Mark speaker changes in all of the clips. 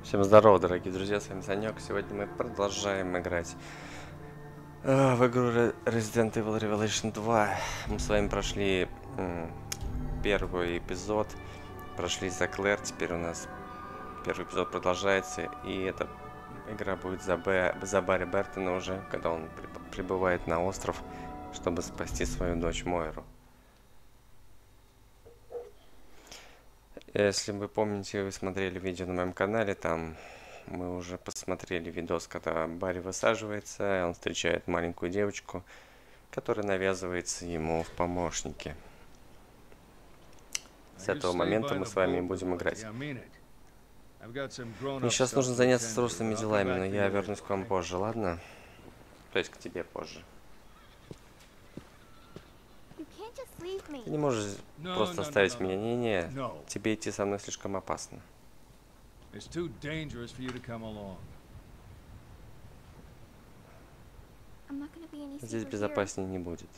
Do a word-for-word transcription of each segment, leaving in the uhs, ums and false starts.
Speaker 1: Всем здорово, дорогие друзья, с вами Санек. Сегодня мы продолжаем играть э, в игру Resident Evil Revelation два. Мы с вами прошли м, первый эпизод, прошли за Клэр, теперь у нас первый эпизод продолжается, и эта игра будет за, Б, за Барри Бертона уже, когда он прибывает на остров, чтобы спасти свою дочь Мойру. Если вы помните, вы смотрели видео на моем канале, там мы уже посмотрели видос, когда Барри высаживается, он встречает маленькую девочку, которая навязывается ему в помощники. С этого момента мы с вами будем играть. Мне сейчас нужно заняться взрослыми делами, но я вернусь к вам позже, ладно? То есть к тебе позже. Ты не можешь просто оставить меня. Не-не, тебе идти со мной слишком опасно. Здесь безопаснее не будет.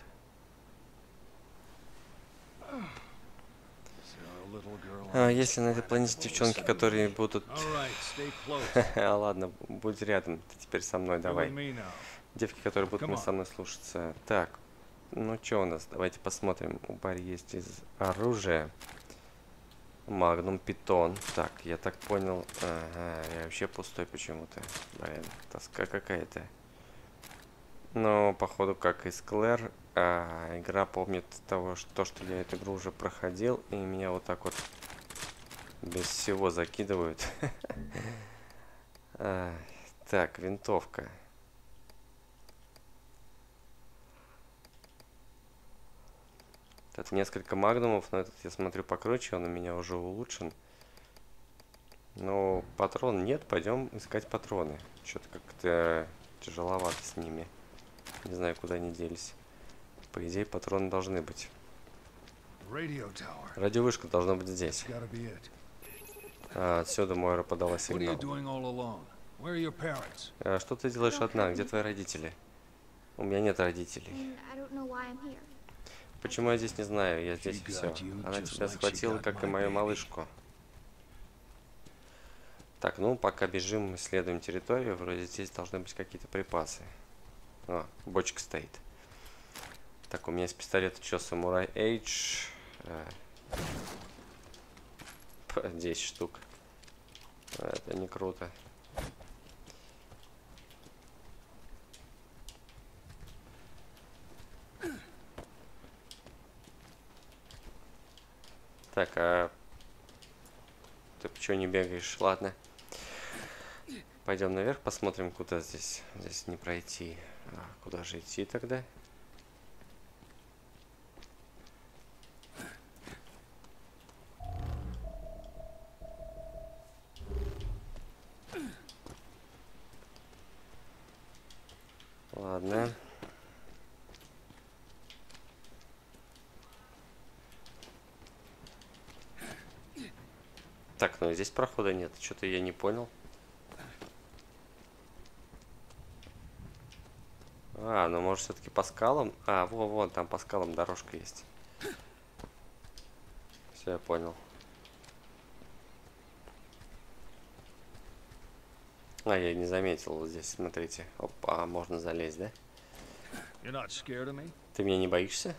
Speaker 1: А, если на этой планете девчонки, которые будут... А, ладно, будь рядом, ты теперь со мной, давай. Девки, которые будут со мной слушаться. Так, ну что у нас? Давайте посмотрим. У Барри есть из оружия. Магнум Питон. Так, я так понял. Ага, я вообще пустой почему-то. Блин, тоска какая-то. Но, походу, как и с Клэр, а, игра помнит того, что, что я эту игру уже проходил, и меня вот так вот без всего закидывают. Так, винтовка. Тут несколько магнумов, но этот, я смотрю, покруче, он у меня уже улучшен. Но патрон нет, пойдем искать патроны. Что-то как-то тяжеловато с ними. Не знаю, куда они делись. По идее, патроны должны быть. Радиовышка должна быть здесь. А, отсюда Мойра подала сигнал. А, что ты делаешь одна? Где твои родители? У меня нет родителей. Почему я здесь не знаю? Я здесь и все. Она тебя схватила, как и мою малышку. Так, ну пока бежим, исследуем территорию. Вроде здесь должны быть какие-то припасы. О, бочка стоит. Так, у меня есть пистолет, что, Samurai Эйдж. десять штук. Это не круто. Так, а ты почему не бегаешь? Ладно. Пойдем наверх, посмотрим, куда здесь. Здесь не пройти. А куда же идти тогда? Ладно. Так, ну здесь прохода нет. Что-то я не понял. А, ну может все-таки по скалам? А, во, вон, там по скалам дорожка есть. Все, я понял. А, я не заметил вот здесь, смотрите. Опа, можно залезть, да? Ты меня не боишься?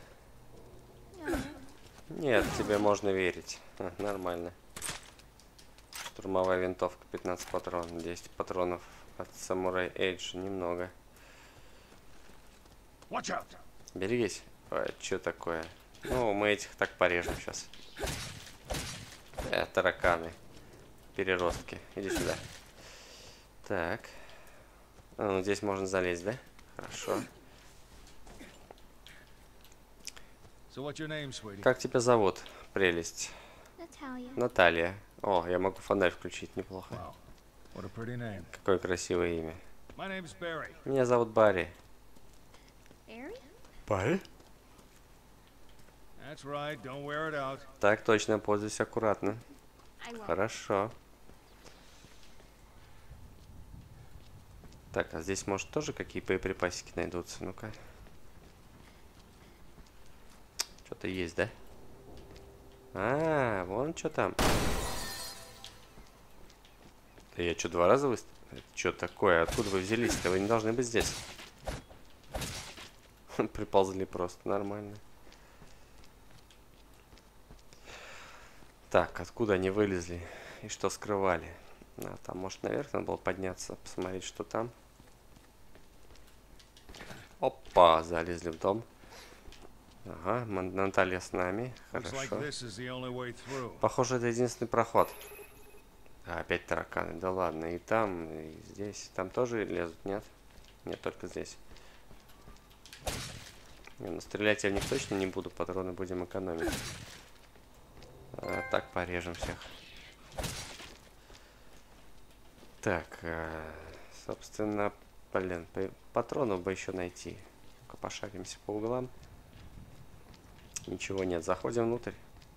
Speaker 1: Нет, тебе можно верить. А, нормально. Штурмовая винтовка, пятнадцать патронов, десять патронов от Samurai Эйдж, немного. Берегись. Ой, что такое? Ну, мы этих так порежем сейчас. Э, тараканы. Переростки. Иди сюда. Так. А, ну, здесь можно залезть, да? Хорошо. Как тебя зовут, прелесть? Наталья. О, я могу фонарь включить, неплохо. Какое красивое имя. Меня зовут Барри. Барри? Так точно, пользуйся аккуратно. Хорошо. Так, а здесь, может, тоже какие боеприпасики найдутся? Ну-ка. Что-то есть, да? А, вон что там. Да я что, два раза выставил? Это что такое? Откуда вы взялись-то? Вы не должны быть здесь. Приползли просто. Нормально. Так, откуда они вылезли? И что скрывали? А, там, может, наверх надо было подняться, посмотреть, что там. Опа, залезли в дом. Ага, Наталья с нами. Хорошо. Похоже, это единственный проход. А, опять тараканы. Да ладно, и там, и здесь. Там тоже лезут, нет? Нет, только здесь. Не, ну стрелять я в них точно не буду, патроны будем экономить. А, так, порежем всех. Так, а, собственно, блин, патронов бы еще найти. Ну-ка, пошаримся по углам. Ничего нет, заходим внутрь.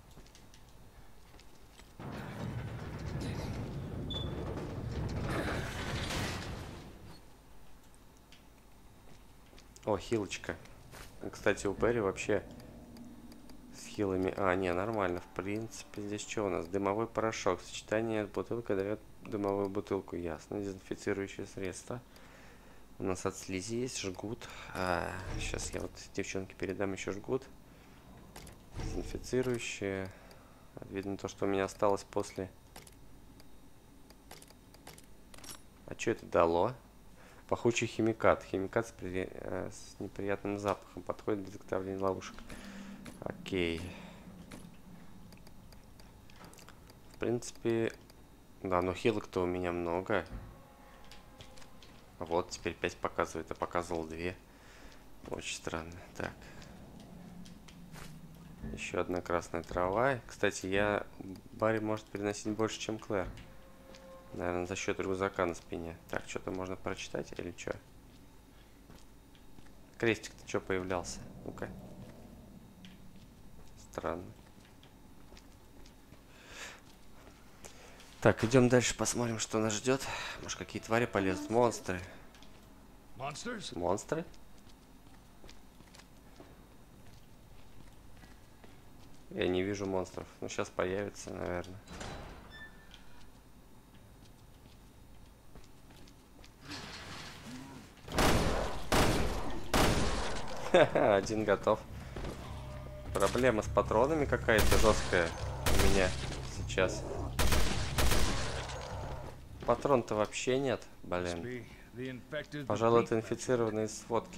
Speaker 1: О, хилочка. Кстати, у Перри вообще с хилами... А, не, нормально. В принципе, здесь что у нас? Дымовой порошок. Сочетание с бутылкой дает дымовую бутылку. Ясно. Дезинфицирующее средство. У нас от слизи есть жгут. А, сейчас я вот девчонке передам еще жгут. Дезинфицирующее. Видно то, что у меня осталось после... А что это дало? Пахучий химикат. Химикат с, при... с неприятным запахом. Подходит для изготовления ловушек. Окей. В принципе... Да, но хилок-то у меня много. Вот, теперь пять показывает, а показывал две. Очень странно. Так. Еще одна красная трава. Кстати, я... Барри может переносить больше, чем Клэр. Наверное, за счет рюкзака на спине. Так, что-то можно прочитать или что? Крестик-то что появлялся? Ну-ка. Странно. Так, идем дальше, посмотрим, что нас ждет. Может, какие твари полезут? Монстры. Монстры? Я не вижу монстров. Ну, сейчас появится, наверное. Ха-ха, один готов. Проблема с патронами какая-то жесткая у меня сейчас. Патрон-то вообще нет, блин. Пожалуй, это инфицированные сводки.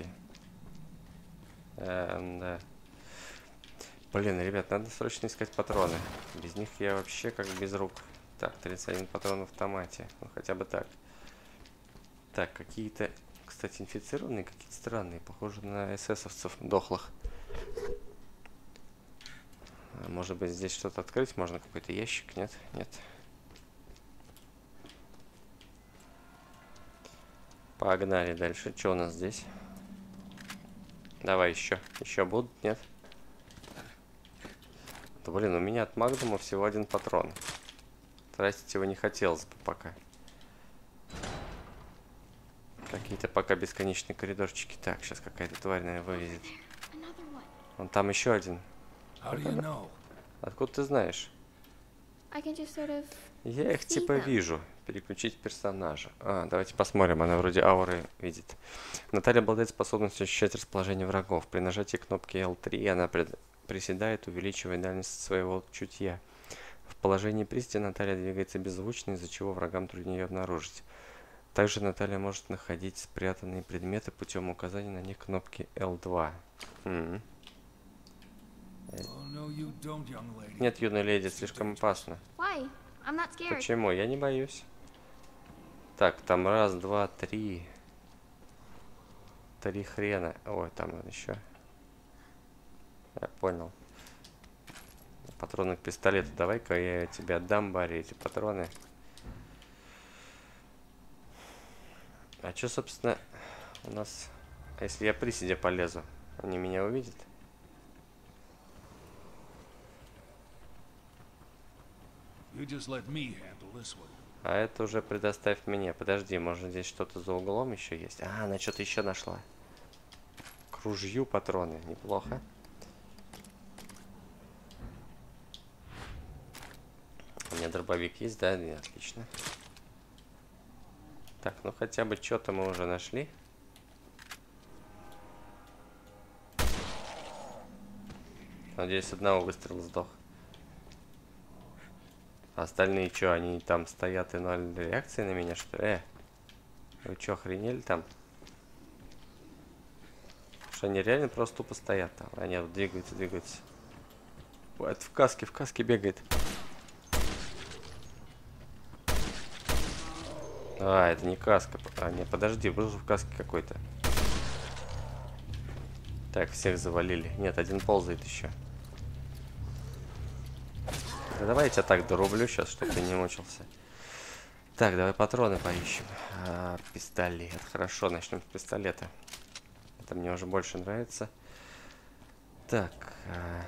Speaker 1: Эм, да. Блин, ребят, надо срочно искать патроны. Без них я вообще как без рук. Так, тридцать один патрон в автомате. Ну, хотя бы так. Так, какие-то, кстати, инфицированные, какие-то странные. Похожи на эсэсовцев дохлых. Может быть, здесь что-то открыть? Можно какой-то ящик? Нет? Нет. Погнали дальше. Что у нас здесь? Давай еще. Еще будут? Нет? Да, блин, у меня от Магдума всего один патрон. Тратить его не хотелось бы пока. Какие-то пока бесконечные коридорчики. Так, сейчас какая-то тварь, наверное, вывезет. Вон там еще один. Откуда ты знаешь? Я их типа вижу. Переключить персонажа. А, давайте посмотрим. Она вроде ауры видит. Наталья обладает способностью ощущать расположение врагов. При нажатии кнопки эл три она пред... приседает, увеличивая дальность своего чутья. В положении приседа Наталья двигается беззвучно, из-за чего врагам труднее ее обнаружить. Также Наталья может находить спрятанные предметы путем указания на них кнопки эл два. М-м. Нет, юная леди, слишком опасно. Почему? Я не боюсь. Так, там раз, два, три. Три хрена. Ой, там еще. Я понял. Патроны к пистолету. Давай-ка я тебе отдам, Барри, эти патроны. А что, собственно, у нас... А если я приседе полезу? Они меня увидят? А это уже предоставь мне. Подожди, может здесь что-то за углом еще есть? А, она что-то еще нашла. К ружью патроны. Неплохо. У меня дробовик есть, да? Отлично. Так, ну хотя бы что-то мы уже нашли. Надеюсь, одного выстрела сдох. А остальные что, они там стоят и ноль реакции на меня, что ли? Э, вы что, охренели там? Что они реально просто тупо стоят там. Они вот двигаются, двигаются. Ой, это в каске, в каске бегает. А, это не каска. А, не, подожди, был же в каске какой-то. Так, всех завалили. Нет, один ползает еще. Да давай я тебя так дорублю сейчас, чтобы ты не мучился. Так, давай патроны поищем. А, пистолет. Хорошо, начнем с пистолета. Это мне уже больше нравится. Так. А...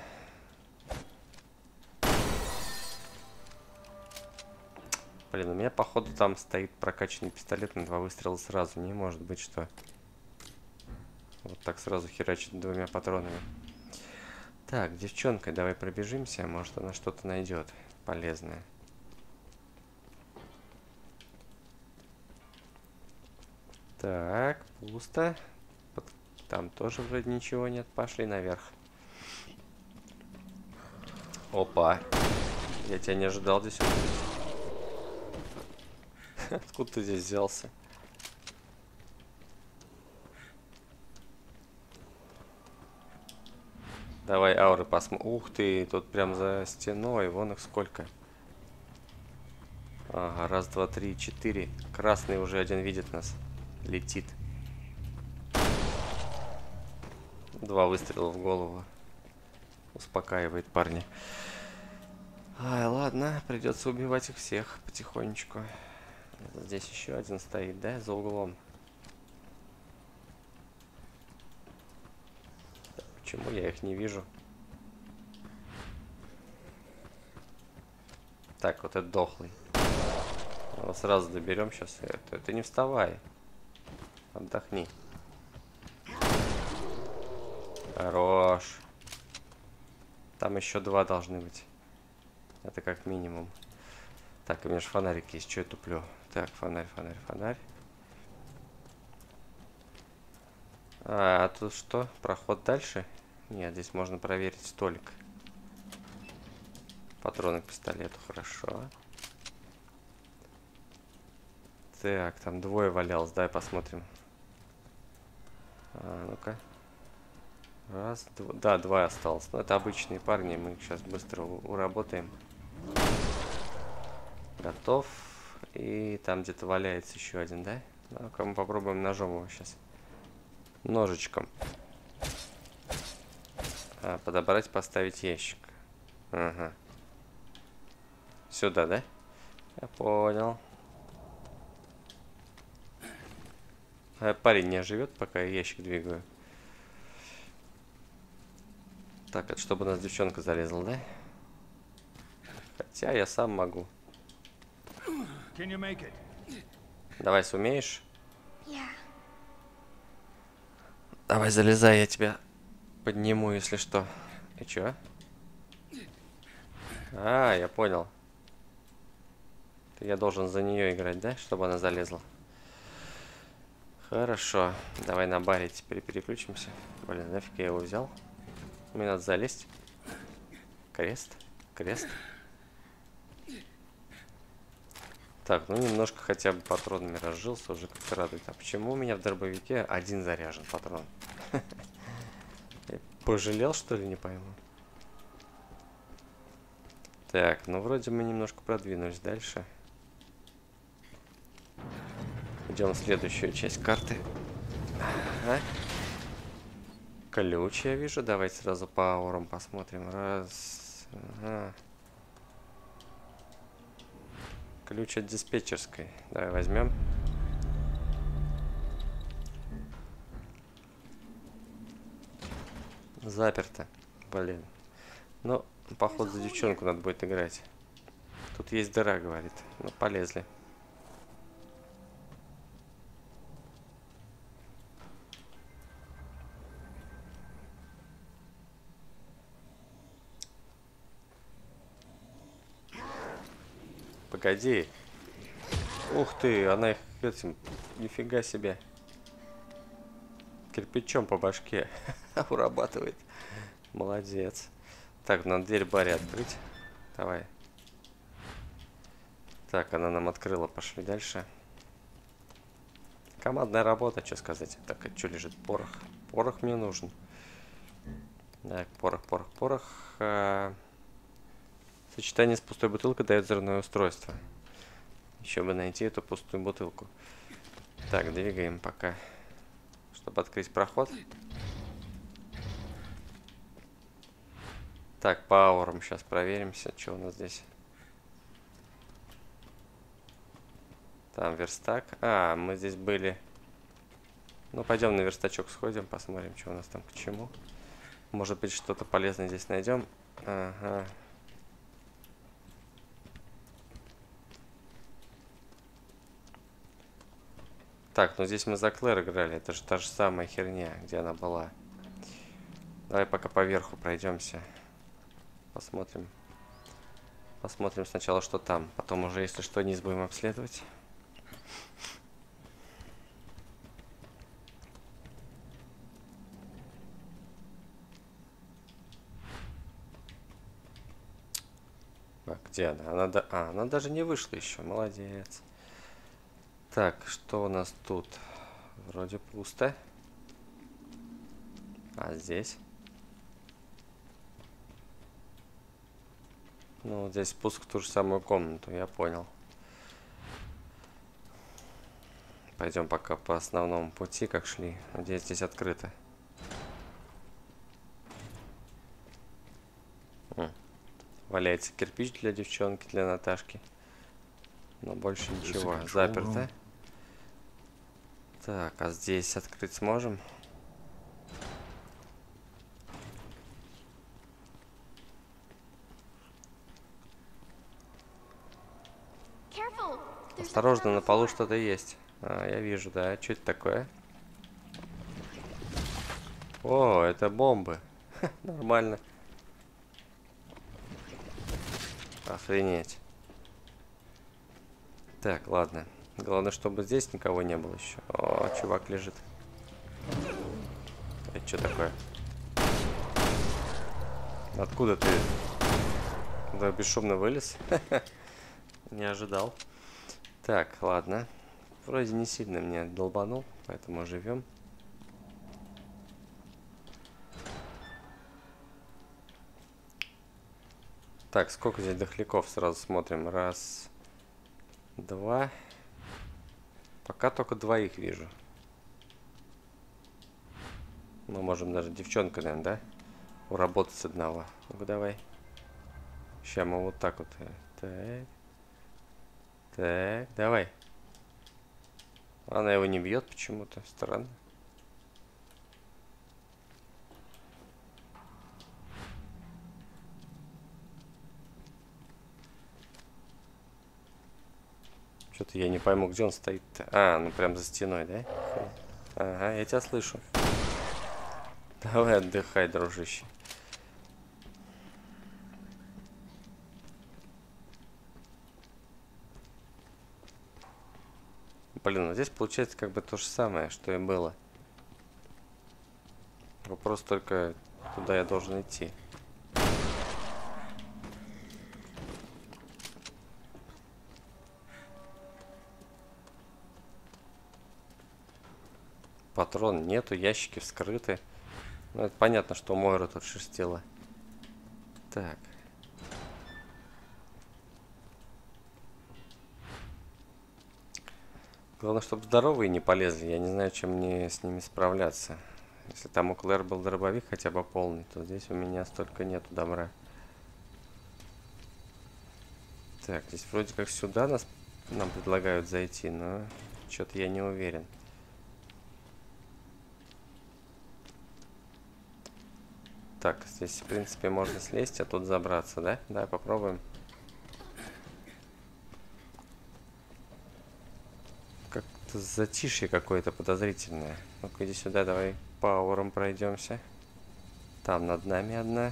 Speaker 1: Блин, у меня, походу, там стоит прокачанный пистолет на два выстрела сразу. Не может быть, что... Вот так сразу херачит двумя патронами. Так, девчонка, давай пробежимся. Может, она что-то найдет полезное. Так, пусто. Там тоже вроде ничего нет. Пошли наверх. Опа. Я тебя не ожидал здесь. Откуда ты здесь взялся? Давай ауры посмотрим. Ух ты, тут прям за стеной. Вон их сколько. Ага, раз, два, три, четыре. Красный уже один видит нас. Летит. Два выстрела в голову. Успокаивает парня. Ай, ладно, придется убивать их всех потихонечку. Здесь еще один стоит, да, за углом. Почему я их не вижу? Так, вот этот дохлый. Его сразу доберем сейчас. Это, ты не вставай. Отдохни. Хорош. Там еще два должны быть. Это как минимум. Так, у меня же фонарик есть. Что я туплю? Так, фонарь, фонарь, фонарь. А, а тут что? Проход дальше? Нет, здесь можно проверить столик. Патроны к пистолету, хорошо. Так, там двое валялось. Дай посмотрим. А, ну-ка. Раз, два. Да, два осталось. Но это обычные парни. Мы их сейчас быстро уработаем. Готов. И там где-то валяется еще один, да? Ну-ка, мы попробуем ножом его сейчас. Ножичком. А, подобрать, поставить ящик. Ага. Сюда, да? Я понял. А парень не оживет, пока я ящик двигаю. Так, это чтобы у нас девчонка залезла, да? Хотя я сам могу. Давай, сумеешь?
Speaker 2: Yeah.
Speaker 1: Давай, залезай, я тебя подниму, если что. И чё? А, я понял. Я должен за нее играть, да? Чтобы она залезла. Хорошо. Давай на баре теперь переключимся. Блин, нафиг я его взял? Мне надо залезть. Крест. Крест. Так, ну немножко хотя бы патронами разжился, уже как-то радует. А почему у меня в дробовике один заряжен патрон? Пожалел, что ли, не пойму. Так, ну вроде мы немножко продвинулись дальше. Идем в следующую часть карты. Ага. Ключ я вижу. Давайте сразу по аурам посмотрим. Раз. Ага. Ключ от диспетчерской. Давай возьмем. Заперто. Блин. Ну, походу, за девчонку надо будет играть. Тут есть дыра, говорит. Ну, полезли. Погоди. Ух ты, она их этим... Нифига себе. Кирпичом по башке урабатывает. Молодец. Так, надо дверь Барри открыть. Давай. Так, она нам открыла. Пошли дальше. Командная работа, что сказать. Так, а что лежит? Порох. Порох мне нужен. Так, порох, порох, порох. А... Сочетание с пустой бутылкой дает взрывное устройство. Еще бы найти эту пустую бутылку. Так, двигаем пока. Чтобы открыть проход. Так, по аурам сейчас проверимся, что у нас здесь. Там верстак. А, мы здесь были. Ну, пойдем на верстачок сходим, посмотрим, что у нас там к чему. Может быть, что-то полезное здесь найдем. Ага. Так, ну здесь мы за Клэр играли. Это же та же самая херня, где она была. Давай пока по верху пройдемся. Посмотрим. Посмотрим сначала, что там. Потом уже, если что, низ будем обследовать. А, где она? Она, да... а, она даже не вышла еще. Молодец. Так, что у нас тут? Вроде пусто. А здесь? Ну, здесь спуск в ту же самую комнату, я понял. Пойдем пока по основному пути, как шли. Надеюсь, здесь открыто. М. Валяется кирпич для девчонки, для Наташки. Но больше ничего. Заперто. Так, а здесь открыть сможем? Осторожно, на полу что-то есть. А, я вижу, да. Что это такое? О, это бомбы. Ха, нормально. Охренеть. Так, ладно. Главное, чтобы здесь никого не было еще. О, чувак лежит. Это что такое? Откуда ты? Да, бесшумно вылез? Не ожидал. Так, ладно. Вроде не сильно меня долбанул, поэтому живем. Так, сколько здесь дохляков? Сразу смотрим. Раз, два. Пока только двоих вижу. Мы можем даже девчонка, наверное, да? Уработать с одного. Ну-ка, давай. Сейчас мы вот так вот. Так. Так, давай. Она его не бьет почему-то. Странно. Что-то я не пойму, где он стоит-то. А, ну прям за стеной, да? Ага, я тебя слышу. Давай отдыхай, дружище. Блин, ну здесь получается как бы то же самое, что и было. Вопрос только, куда я должен идти. Патрон нету, ящики вскрыты. Ну, это понятно, что Мойра тут шерстила. Так. Главное, чтобы здоровые не полезли. Я не знаю, чем мне с ними справляться. Если там у Клэр был дробовик хотя бы полный, то здесь у меня столько нету добра. Так, здесь вроде как сюда нас нам предлагают зайти, но что-то я не уверен. Так, здесь, в принципе, можно слезть, а тут забраться, да? Давай попробуем. Как-то затишье какое-то подозрительное. Ну-ка, иди сюда, давай по аурам пройдемся. Там над нами одна.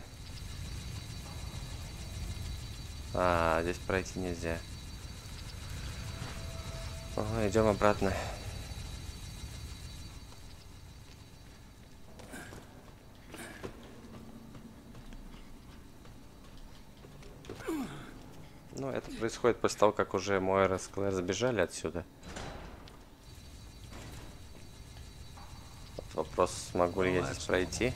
Speaker 1: А, здесь пройти нельзя. Ага, идем обратно. Ну, это происходит после того, как уже Мойра с Клэр сбежали отсюда. Вот вопрос, смогу ли я здесь пройти.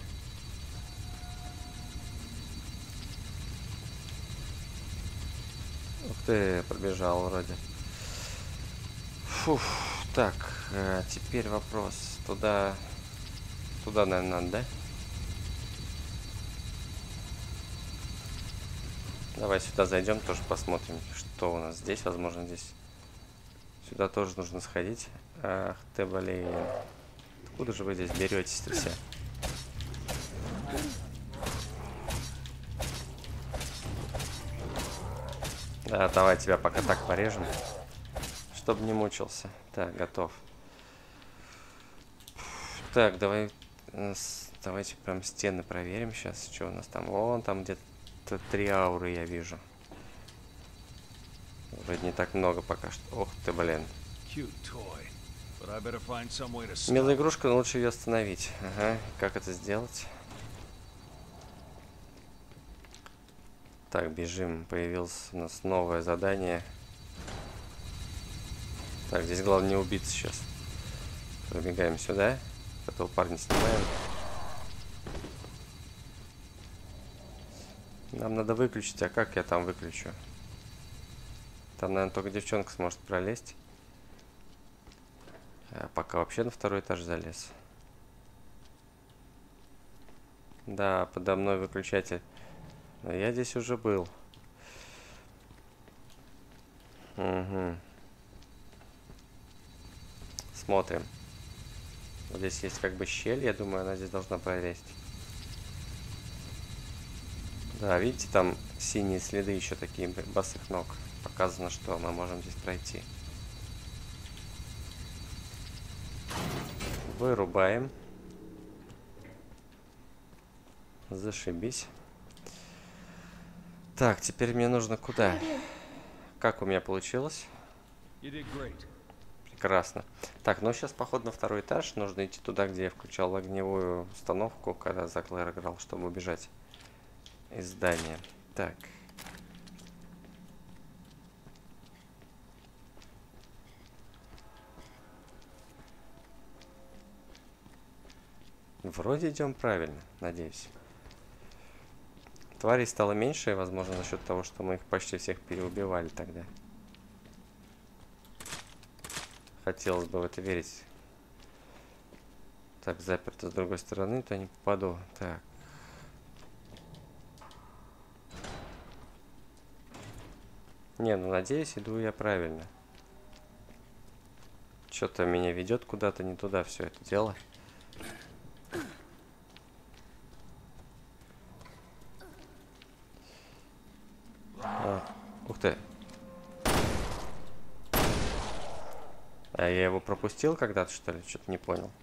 Speaker 1: Ух ты, пробежал вроде. Фух, так, э, теперь вопрос. Туда, туда, наверное, надо, да? Давай сюда зайдем, тоже посмотрим, что у нас здесь. Возможно, здесь сюда тоже нужно сходить. Ах ты, блин. Откуда же вы здесь беретесь-то все? Да, давай тебя пока так порежем, чтобы не мучился. Так, готов. Так, давай, давайте прям стены проверим сейчас, что у нас там. Вон там где-то три ауры я вижу. Вроде не так много пока что. Ох ты, блин. Милая игрушка, но лучше ее остановить. Ага, как это сделать? Так, бежим. Появилось у нас новое задание. Так, здесь главное не убиться сейчас. Пробегаем сюда. Этого парня снимаем. Нам надо выключить. А как я там выключу? Там, наверное, только девчонка сможет пролезть. А пока вообще на второй этаж залез. Да, подо мной выключатель. Но я здесь уже был. Угу. Смотрим. Вот здесь есть как бы щель. Я думаю, она здесь должна пролезть. Да, видите, там синие следы еще такие босых ног. Показано, что мы можем здесь пройти. Вырубаем. Зашибись. Так, теперь мне нужно куда? Как у меня получилось? Прекрасно. Так, ну сейчас поход на второй этаж. Нужно идти туда, где я включал огневую установку, когда за Клэр играл, чтобы убежать из здания. Так. Вроде идем правильно, надеюсь. Тварей стало меньше, возможно, за счет того, что мы их почти всех переубивали тогда. Хотелось бы в это верить. Так, заперто с другой стороны, то не попаду. Так. Не, ну надеюсь, иду я правильно. Что-то меня ведет куда-то не туда все это дело. А, ух ты. А я его пропустил когда-то, что ли? Что-то не понял.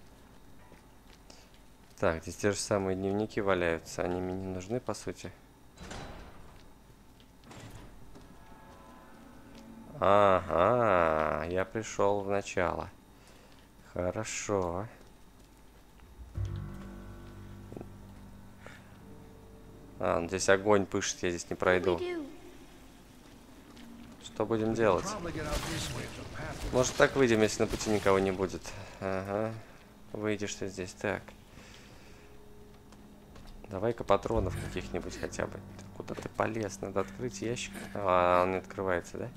Speaker 1: Так, здесь те же самые дневники валяются. Они мне не нужны, по сути. Ага, я пришел в начало. Хорошо. А, ну здесь огонь пышет, я здесь не пройду. Что будем делать? Может, так выйдем, если на пути никого не будет. Ага. Выйдешь ты здесь. Так. Давай-ка патронов каких-нибудь хотя бы. Куда ты полез? Надо открыть ящик. А, он не открывается, да?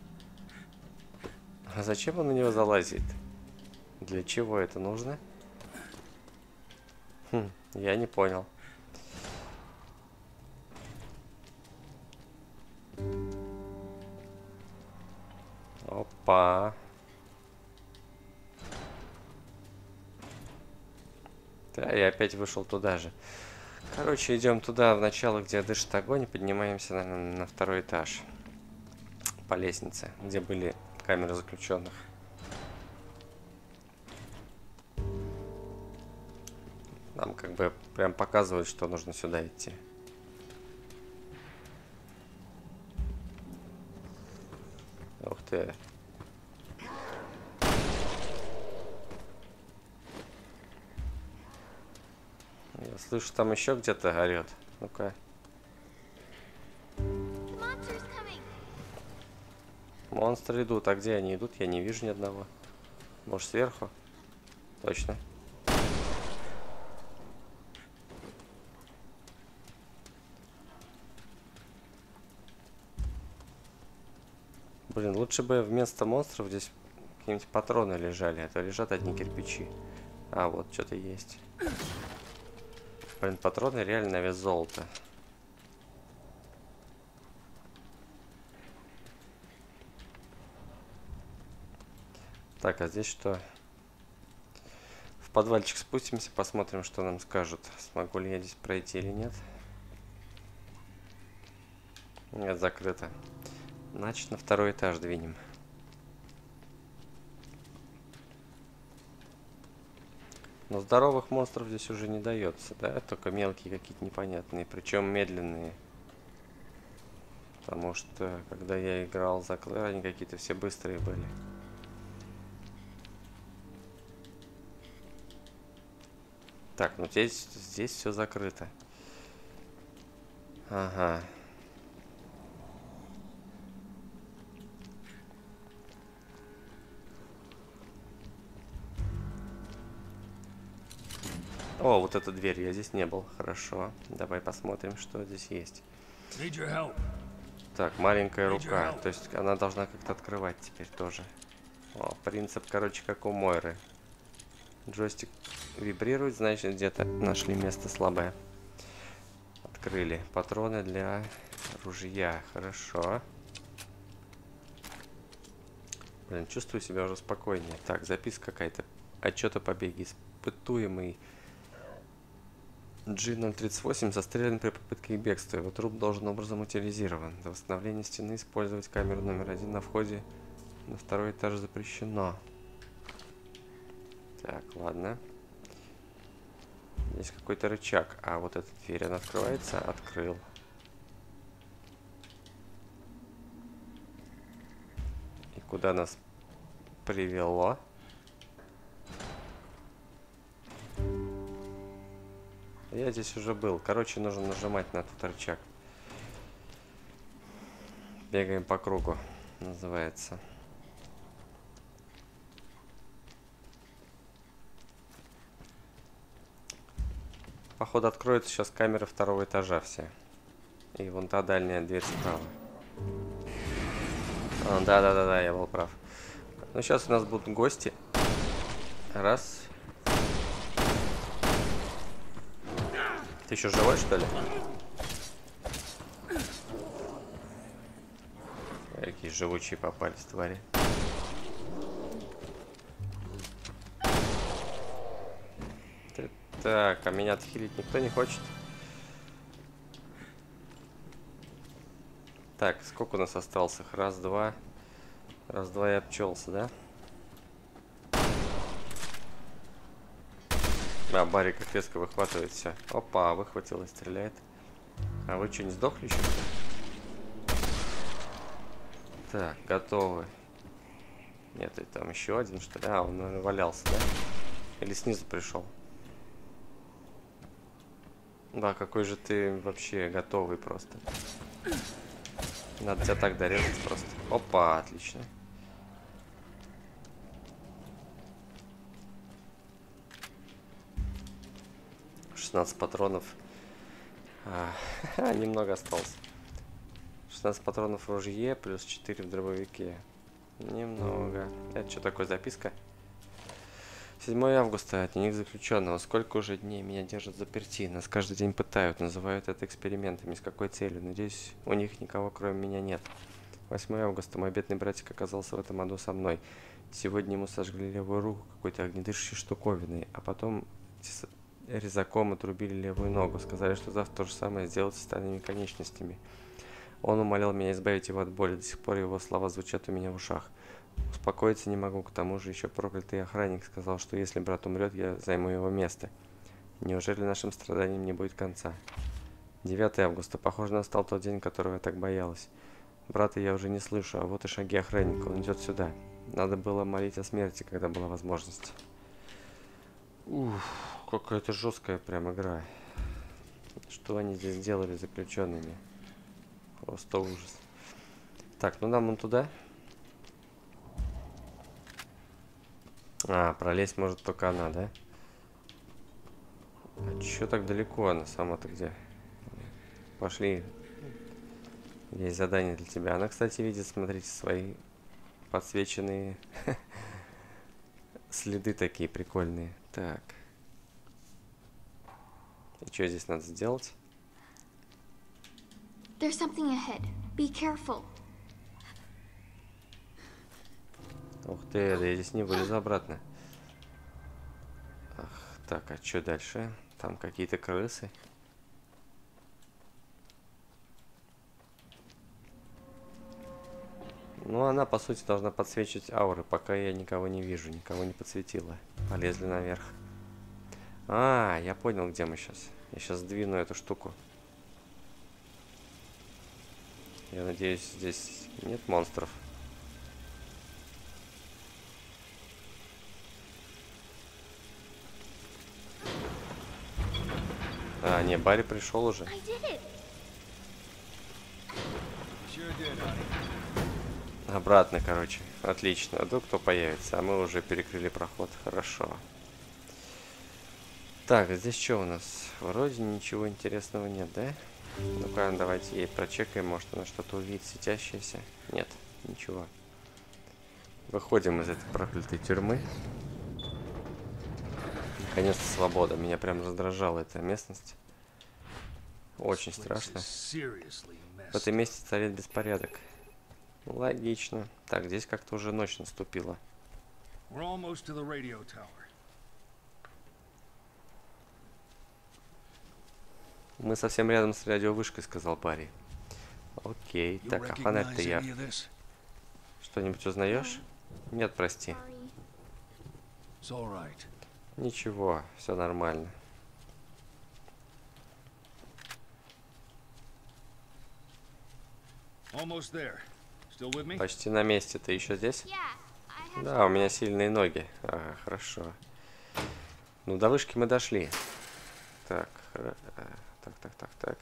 Speaker 1: А зачем он на него залазит? Для чего это нужно? Хм, я не понял. Опа. Да, я опять вышел туда же. Короче, идем туда, в начало, где дышит огонь, и поднимаемся, наверное, на второй этаж. По лестнице, где были камеры заключенных. Нам как бы прям показывают, что нужно сюда идти. Ух ты. Слышу, там еще где-то орет. Ну-ка. Монстры идут. А где они идут? Я не вижу ни одного. Может, сверху? Точно. Блин, лучше бы вместо монстров здесь какие-нибудь патроны лежали. А то лежат одни кирпичи. А, вот, что-то есть. Блин, патроны реально на вес золота. Так, а здесь что? В подвальчик спустимся, посмотрим, что нам скажут. Смогу ли я здесь пройти или нет. Нет, закрыто. Значит, на второй этаж двинем. Но здоровых монстров здесь уже не дается, да? Только мелкие какие-то непонятные, причем медленные. Потому что, когда я играл за Клэр, они какие-то все быстрые были. Так, ну здесь, здесь все закрыто. Ага. О, вот эта дверь, я здесь не был. Хорошо. Давай посмотрим, что здесь есть. Так, маленькая рука. То есть она должна как-то открывать теперь тоже. О, принцип, короче, как у Мойры. Джойстик вибрирует, значит, где-то нашли место слабое. Открыли. Патроны для ружья. Хорошо. Блин, чувствую себя уже спокойнее. Так, записка какая-то. Отчет о побеге. Испытуемый джи ноль тридцать восемь застрелен при попытке бегства. Его труп должен образом утилизирован. До восстановления стены использовать камеру номер один на входе на второй этаж запрещено. Так, ладно. Здесь какой-то рычаг. А вот эта дверь, она открывается? Открыл. И куда нас привело? Я здесь уже был. Короче, нужно нажимать на этот рычаг. Бегаем по кругу, называется. Походу откроется сейчас камера второго этажа все. И вон та дальняя дверь справа. Да-да-да-да, я был прав. Ну, сейчас у нас будут гости. Раз. Ты еще живой, что ли? Какие живучие попались, твари. Так, а меня отхилить никто не хочет. Так, сколько у нас осталось их? Раз, два. Раз, два и обчелся, да? А, Барри как резко выхватывает все. Опа, выхватил и стреляет. А вы что, не сдохли еще? Так, готовы. Нет, и там еще один, что ли? А, он, наверное, валялся, да? Или снизу пришел? Да, какой же ты вообще готовый просто. Надо тебя так дорезать просто. Опа, отлично. шестнадцать патронов. А, немного осталось. шестнадцать патронов в ружье, плюс четыре в дробовике. Немного. Это что такое, записка? седьмое августа, дневник заключенного. Сколько уже дней меня держат заперти? Нас каждый день пытают, называют это экспериментами. С какой целью? Надеюсь, у них никого кроме меня нет. восьмое августа. Мой бедный братик оказался в этом аду со мной. Сегодня ему сожгли левую руку какой-то огнедышащей штуковиной, а потом резаком отрубили левую ногу. Сказали, что завтра то же самое сделать с остальными конечностями. Он умолял меня избавить его от боли. До сих пор его слова звучат у меня в ушах. Успокоиться не могу. К тому же еще проклятый охранник сказал, что если брат умрет, я займу его место. Неужели нашим страданиям не будет конца? девятое августа. Похоже, настал тот день, которого я так боялась. Брата я уже не слышу, а вот и шаги охранника. Он идет сюда. Надо было молить о смерти, когда была возможность. Уф, какая-то жесткая прям игра. Что они здесь делали заключенными? Просто ужас. Так, ну нам вон туда. А, пролезть может только она, да? А чё так далеко она сама-то где? Пошли. Есть задание для тебя. Она, кстати, видит, смотрите, свои подсвеченные следы такие прикольные. Так. И что здесь надо сделать?
Speaker 2: There's something ahead. Be careful.
Speaker 1: Ух ты, да я здесь не вылезу обратно. Ах, так, а что дальше? Там какие-то крысы. Ну, она, по сути, должна подсвечивать ауры, пока я никого не вижу, никого не подсветила. Полезли наверх. А, я понял, где мы сейчас. Я сейчас сдвину эту штуку. Я надеюсь, здесь нет монстров. А, не, Барри пришел уже. Обратно, короче. Отлично. А то кто появится? А мы уже перекрыли проход. Хорошо. Так, а здесь что у нас? Вроде ничего интересного нет, да? Ну-ка, давайте ей прочекаем. Может, она что-то увидит светящееся. Нет, ничего. Выходим из этой проклятой тюрьмы. Наконец-то свобода. Меня прям раздражала эта местность. Очень страшно. В этом месте царит беспорядок. Логично. Так, здесь как-то уже ночь наступила. Мы совсем рядом с радиовышкой, сказал Барри. Окей. Так, а фонарь-то я... Что-нибудь узнаешь? Нет, прости. Ничего, все нормально. Почти на месте. Ты еще здесь? Да, у меня сильные ноги. Ага, хорошо. Ну, до вышки мы дошли. Так, так, так, так, так.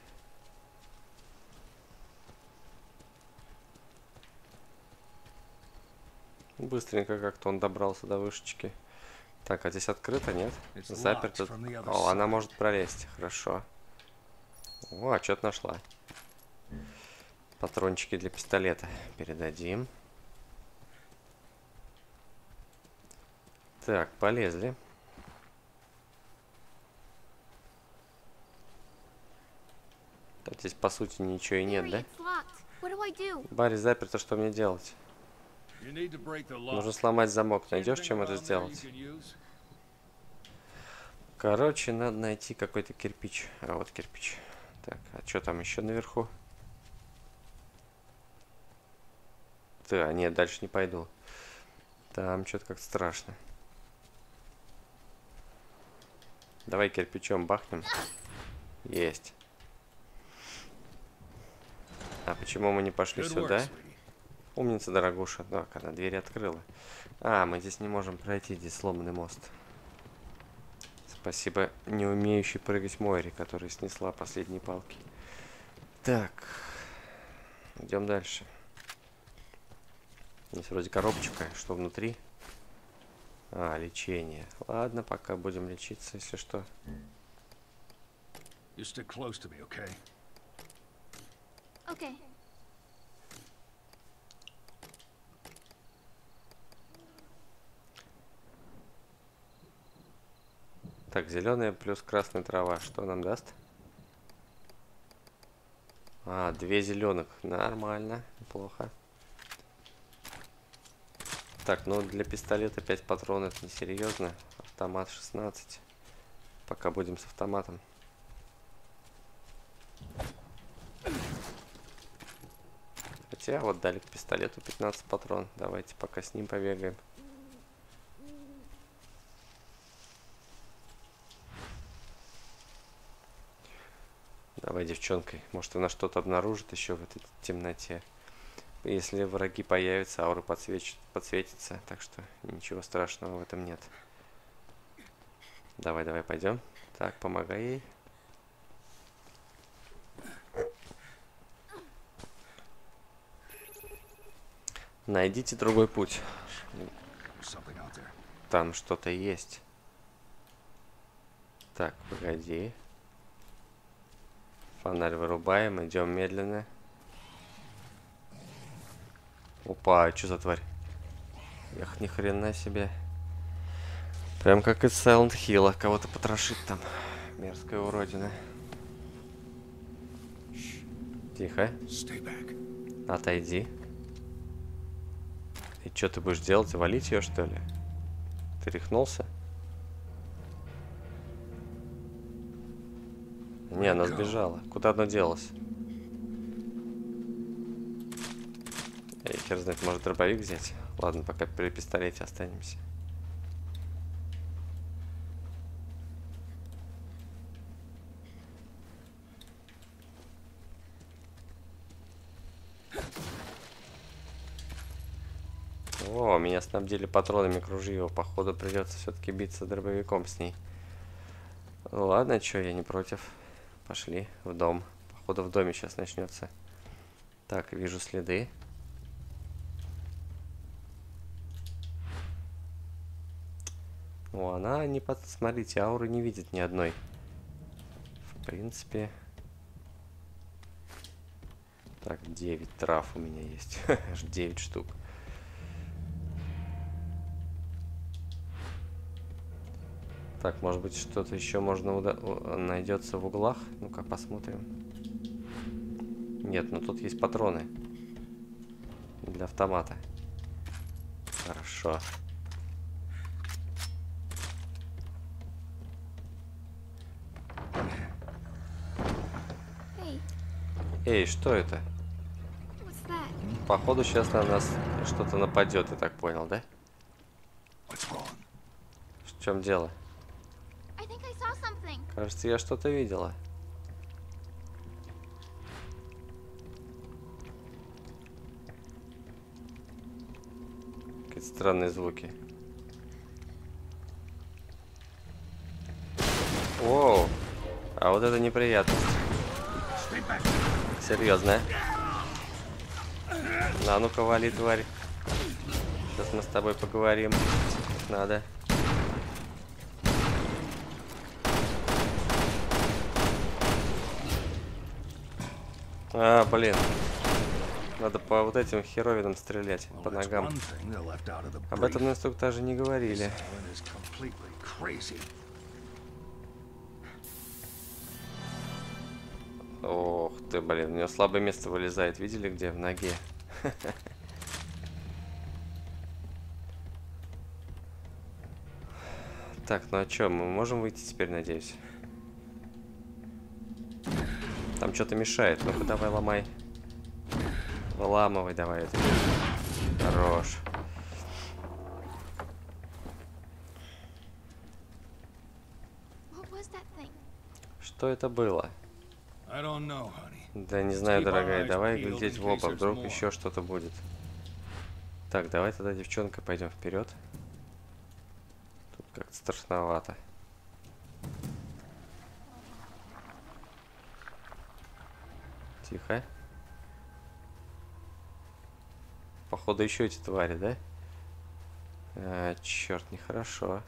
Speaker 1: Быстренько как-то он добрался до вышечки. Так, а здесь открыто, нет? Заперто. О, она может пролезть. Хорошо. О, а что-то нашла. Патрончики для пистолета передадим. Так, полезли. Так, здесь, по сути, ничего и нет, да? Барри заперто, что мне делать? Нужно сломать замок. Найдешь, чем это сделать? Короче, надо найти какой-то кирпич. А вот кирпич. Так, а что там еще наверху? Да, нет, дальше не пойду. Там что-то как-то страшно. Давай кирпичом бахнем. Есть. А почему мы не пошли сюда? Умница, дорогуша. Так, она дверь открыла. А, мы здесь не можем пройти, здесь сломанный мост. Спасибо не умеющей прыгать Мойре, которая снесла последние палки. Так, идем дальше. Здесь вроде коробочка, что внутри? А, лечение. Ладно, пока будем лечиться, если что.
Speaker 2: Okay.
Speaker 1: Так, зеленая плюс красная трава. Что нам даст? А, две зеленых. Нормально. Неплохо. Так, ну для пистолета пять патронов, это несерьезно. Автомат шестнадцать. Пока будем с автоматом. Хотя вот дали к пистолету пятнадцать патрон. Давайте пока с ним побегаем. Давай, девчонкой. Может, она что-то обнаружит еще в этой темноте. Если враги появятся, аура подсвечит, подсветится. Так что ничего страшного в этом нет. Давай, давай, пойдем. Так, помогай ей. Найдите другой путь. Там что-то есть. Так, погоди. Фонарь вырубаем, идем медленно. Опа, а что за тварь? Эх, ни хрена себе. Прям как из Silent Hill. Кого-то потрошит там. Мерзкая уродина. Тихо. Отойди. И что ты будешь делать? Валить ее, что ли? Ты рехнулся? Не, она сбежала. Куда она делась? Эй, хер знает, может дробовик взять? Ладно, пока при пистолете останемся. О, меня снабдили патронами к ружью. Походу придется все-таки биться дробовиком с ней. Ладно, что, я не против. Пошли в дом. Походу в доме сейчас начнется. Так, вижу следы. О, она не под... Смотрите, ауры не видит ни одной. В принципе... Так, девять трав у меня есть. Аж девять штук. Так, может быть, что-то еще можно уда... найдется в углах? Ну-ка, посмотрим. Нет, но тут есть патроны. Для автомата. Хорошо. Эй, что это? Походу сейчас на нас что-то нападет, я так понял, да? В чем дело? Кажется, я что-то видела. Какие-то странные звуки. Воу. А вот это неприятно. Серьезно. На, ну-ка, вали, тварь. Сейчас мы с тобой поговорим. Надо. А, блин. Надо по вот этим херовинам стрелять, по ногам. Об этом на инструктаже не говорили. Ох ты, блин, у него слабое место вылезает. Видели где? В ноге. Так, ну а чё, мы можем выйти теперь, надеюсь? Там что-то мешает. Ну-ка, давай, ломай. Выламывай, давай. Это. Хорош. Что это было? Да не знаю, дорогая. Давай глядеть в оба. Вдруг еще что-то будет. Так, давай тогда, девчонка, пойдем вперед. Тут как-то страшновато. Тихо. Походу еще эти твари, да? А, черт, нехорошо.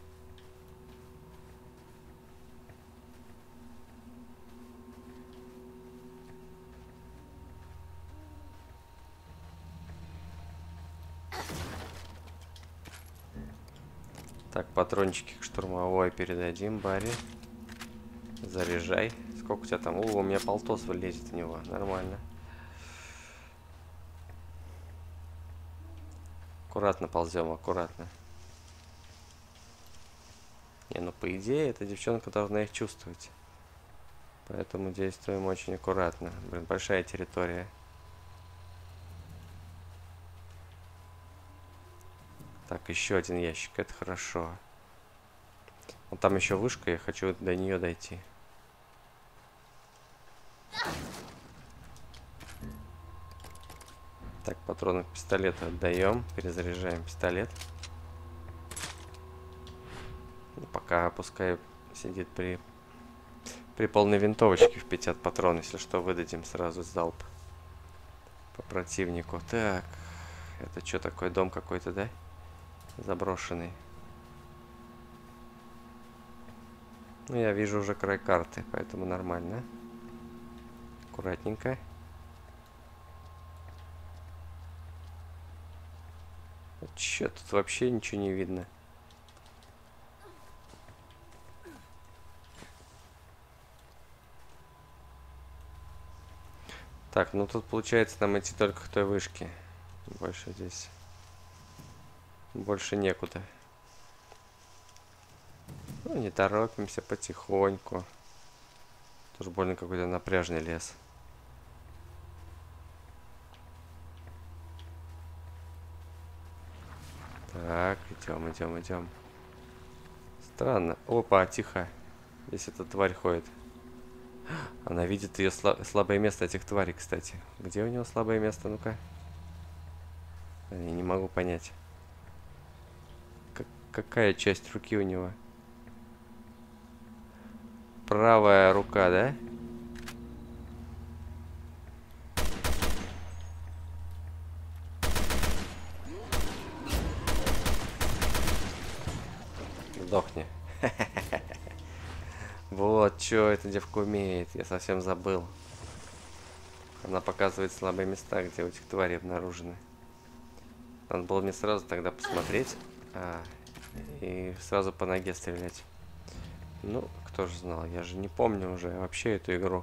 Speaker 1: Так, патрончики к штурмовой передадим Барри. Заряжай. Сколько у тебя там? О, у меня полтос вылезет в него. Нормально. Аккуратно ползем, аккуратно. Не, ну по идее, эта девчонка должна их чувствовать. Поэтому действуем очень аккуратно. Блин, большая территория. Так, еще один ящик, это хорошо. Вот там еще вышка, я хочу до нее дойти. Так, патроны к пистолету отдаем. Перезаряжаем пистолет. Пока пускай сидит при, при полной винтовочке в пятьдесят патрон. Если что, выдадим сразу залп по противнику. Так, это что такое? Дом какой-то, да? Заброшенный. Ну, я вижу уже край карты, поэтому нормально. Аккуратненько. Че, тут вообще ничего не видно. Так, ну тут получается нам идти только к той вышке. Больше здесь. Больше некуда. Ну, не торопимся, потихоньку. Тоже больно какой-то напряжный лес. Так, идем, идем, идем. Странно. Опа, тихо. Здесь эта тварь ходит. Она видит ее слаб... слабое место этих тварей, кстати. Где у него слабое место? Ну-ка. Я не могу понять. Как... Какая часть руки у него? Правая рука, да? Сдохни. Вот, что эта девка умеет. Я совсем забыл. Она показывает слабые места, где у этих тварей обнаружены. Надо было мне сразу тогда посмотреть. А, и сразу по ноге стрелять. Ну, кто же знал. Я же не помню уже вообще эту игру.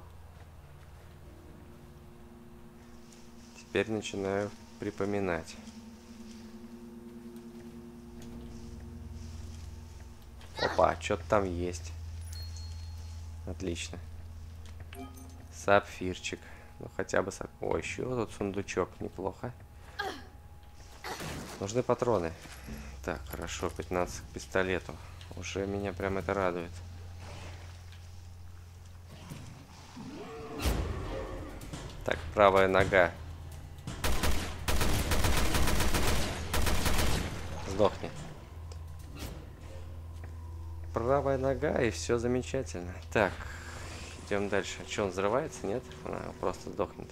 Speaker 1: Теперь начинаю припоминать. Опа, что-то там есть. Отлично. Сапфирчик. Ну хотя бы сап... О, еще тут сундучок. Неплохо. Нужны патроны. Так, хорошо, пятнадцать к пистолету. Уже меня прям это радует. Так, правая нога. Сдохни. Правая нога, и все замечательно. Так, идем дальше. Что, он взрывается? Нет? А, просто сдохнет.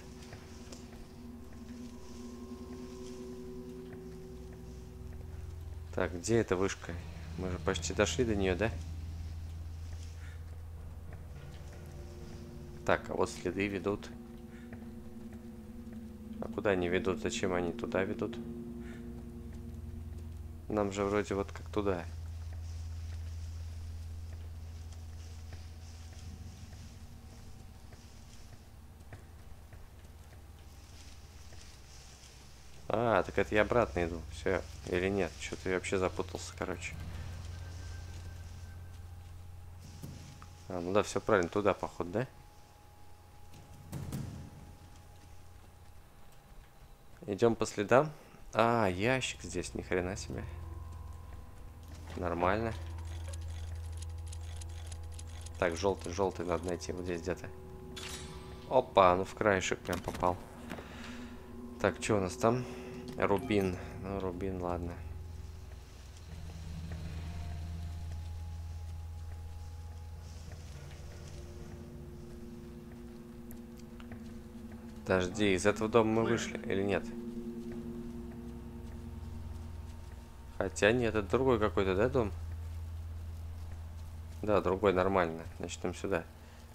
Speaker 1: Так, где эта вышка? Мы же почти дошли до нее, да? Так, а вот следы ведут. А куда они ведут? Зачем они туда ведут? Нам же вроде вот как туда. А, так это я обратно иду. Все. Или нет? Что-то я вообще запутался, короче. А, ну да, все правильно. Туда, походу, да? Идем по следам. А, ящик здесь, ни хрена себе. Нормально. Так, желтый, желтый надо найти вот здесь где-то. Опа, ну в краешек прям попал. Так, что у нас там? Рубин. Ну, рубин, ладно. Подожди, из этого дома мы вышли или нет? Хотя нет, это другой какой-то, да, дом? Да, другой, нормально. Начнем сюда.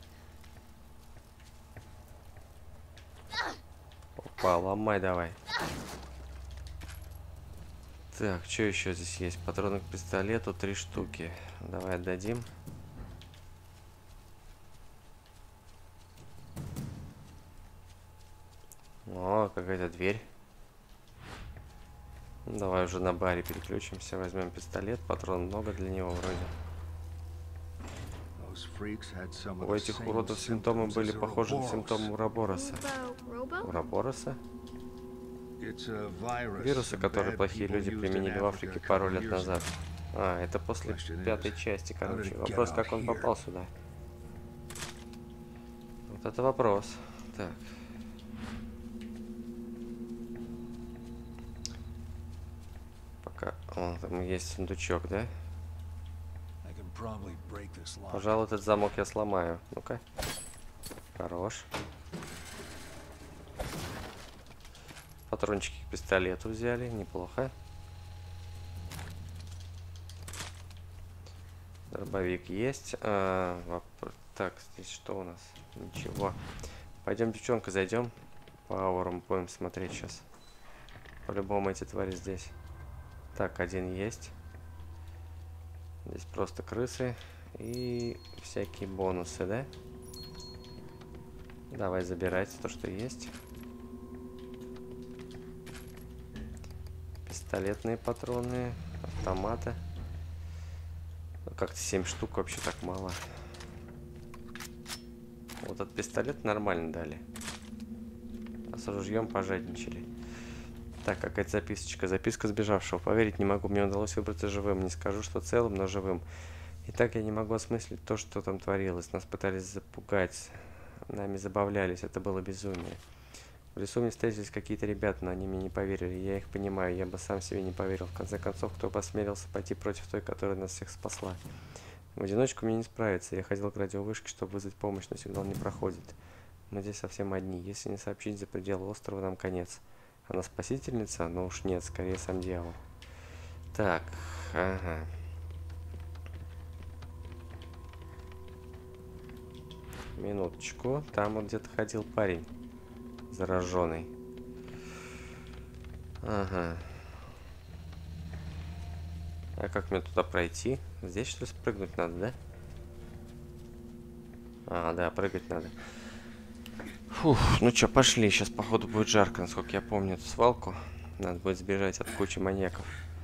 Speaker 1: Опа, ломай давай. Так, что еще здесь есть? Патроны к пистолету, три штуки. Давай отдадим. О, какая-то дверь. Ну, давай уже на баре переключимся. Возьмем пистолет. Патрон много для него вроде. У этих уродов симптомы были похожи на симптомы Урабороса. Урабороса? Вирусы, которые плохие люди применили в Африке пару лет назад. А, это после пятой части, короче. Вопрос, как он попал сюда. Вот это вопрос. Так. Пока... О, там есть сундучок, да? Пожалуй, этот замок я сломаю. Ну-ка. Хорош. Патрончики к пистолету взяли, неплохо. Дробовик есть. А, вопрос... Так, здесь что у нас? Ничего. Пойдем, девчонка, зайдем. По аурам будем смотреть сейчас. По-любому эти твари здесь. Так, один есть. Здесь просто крысы и всякие бонусы, да? Давай забирать то, что есть. Пистолетные патроны, автоматы. Ну, как-то семь штук вообще так мало. Вот этот пистолет нормально дали. А с ружьем пожадничали. Так, какая-то записочка. Записка сбежавшего. Поверить не могу, мне удалось выбраться живым. Не скажу, что целым, но живым. Итак, я не могу осмыслить то, что там творилось. Нас пытались запугать. Нами забавлялись. Это было безумие. В лесу мне встретились какие-то ребята, но они мне не поверили. Я их понимаю, я бы сам себе не поверил. В конце концов, кто бы осмелился пойти против той, которая нас всех спасла. В одиночку мне не справиться. Я ходил к радиовышке, чтобы вызвать помощь, но сигнал не проходит. Мы здесь совсем одни. Если не сообщить за пределы острова, нам конец. Она спасительница? Но уж нет, скорее сам дьявол. Так, ага. Минуточку. Там вот где-то ходил парень. Зараженный. Ага. А как мне туда пройти? Здесь что ли спрыгнуть надо, да? А, да, прыгать надо. Фух, ну чё, пошли. Сейчас, походу, будет жарко, насколько я помню эту свалку. Надо будет сбежать от кучи маньяков.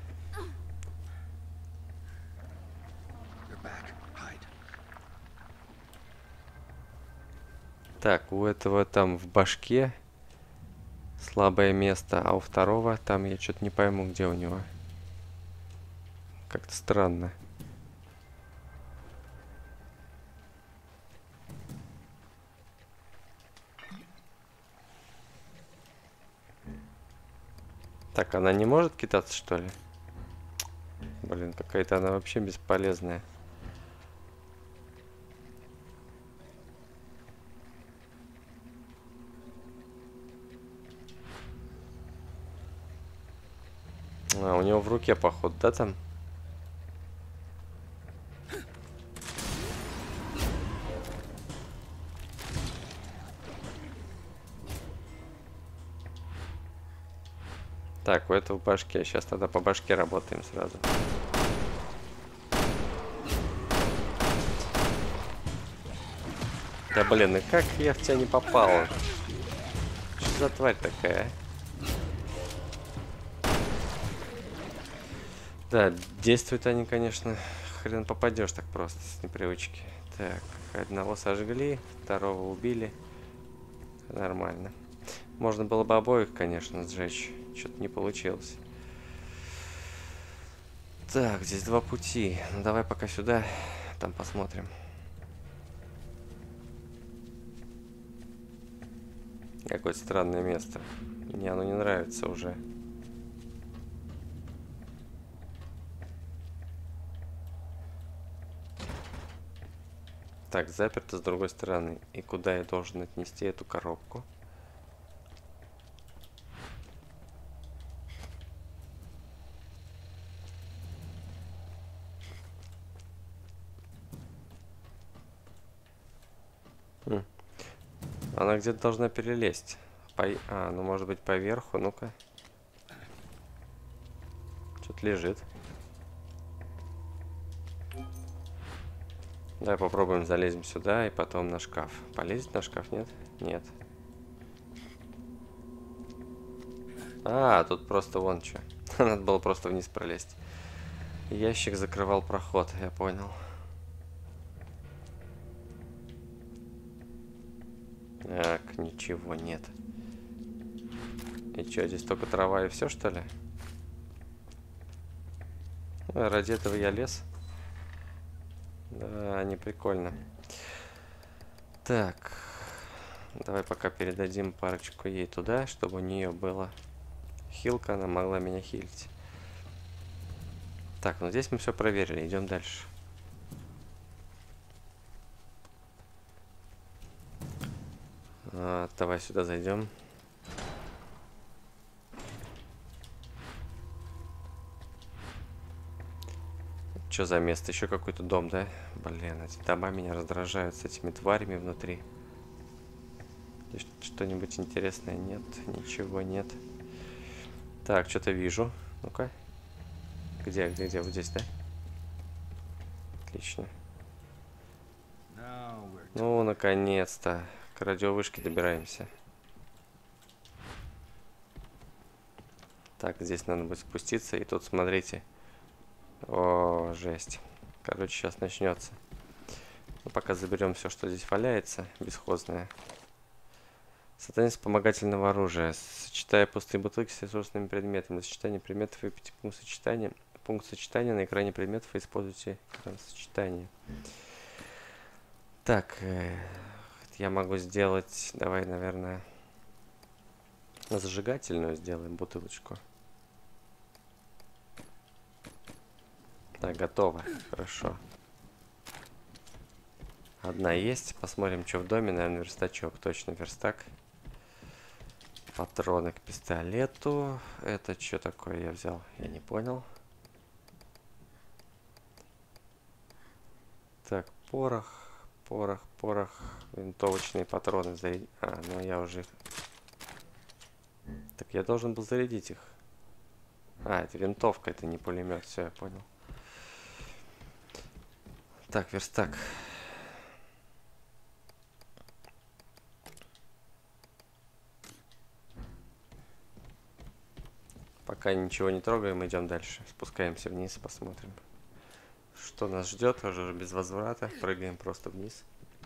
Speaker 1: Так, у этого там в башке слабое место, а у второго там я что-то не пойму, где у него. Как-то странно. Так, она не может кидаться, что ли? Блин, какая-то она вообще бесполезная. А, у него в руке, походу, да, там? Так, у этого в башке. Сейчас тогда по башке работаем сразу. Да блин, и как я в тебя не попал? Что за тварь такая? Да, действуют они, конечно, хрен попадешь так просто с непривычки. Так, одного сожгли, второго убили. Нормально. Можно было бы обоих, конечно, сжечь. Что-то не получилось. Так, здесь два пути. Ну, давай пока сюда, там посмотрим. Какое-то странное место. Мне оно не нравится уже. Так, заперто с другой стороны. И куда я должен отнести эту коробку? Хм. Она где-то должна перелезть. По... А, ну может быть поверху, ну-ка. Что-то лежит. Давай попробуем залезем сюда и потом на шкаф. Полезет на шкаф, нет? Нет. А, тут просто вон что. Надо было просто вниз пролезть. Ящик закрывал проход, я понял. Так, ничего нет. И что, здесь только трава и все, что ли? А, ради этого я лез. Да, не прикольно. Так. Давай пока передадим парочку ей туда, чтобы у нее была хилка, она могла меня хилить. Так, ну здесь мы все проверили, идем дальше. А, давай сюда зайдем. Что за место? Еще какой-то дом, да? Блин, эти дома меня раздражают с этими тварями внутри. Здесь что-нибудь интересное? Нет, ничего нет. Так, что-то вижу. Ну-ка. Где, где, где? Вот здесь, да? Отлично. Ну, наконец-то. К радиовышке добираемся. Так, здесь надо будет спуститься. И тут, смотрите. О, жесть. Короче, сейчас начнется. Ну, пока заберем все, что здесь валяется, бесхозное. Создание вспомогательного оружия. Сочетая пустые бутылки с ресурсными предметами. Для сочетания предметов выберите пункт сочетания. Пункт сочетания на экране предметов и используйте экран сочетания. Так, э, я могу сделать... Давай, наверное, зажигательную сделаем бутылочку. Так, готово. Хорошо. Одна есть. Посмотрим, что в доме. Наверное, верстачок. Точно верстак. Патроны к пистолету. Это что такое я взял? Я не понял. Так, порох. Порох, порох. Винтовочные патроны. Зарядить. А, ну я уже... Так, я должен был зарядить их. А, это винтовка, это не пулемет. Все, я понял. Так, верстак. Пока ничего не трогаем, идем дальше. Спускаемся вниз, посмотрим, что нас ждет. Уже без возврата. Прыгаем просто вниз.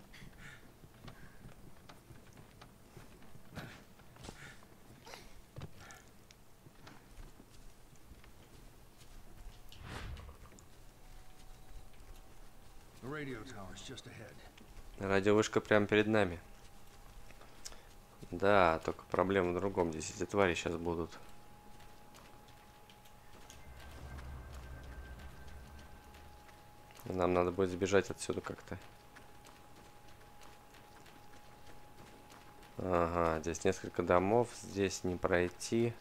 Speaker 1: Радиовышка прямо перед нами. Да, только проблема в другом. Здесь эти твари сейчас будут. Нам надо будет сбежать отсюда как-то. Ага, здесь несколько домов. Здесь не пройти.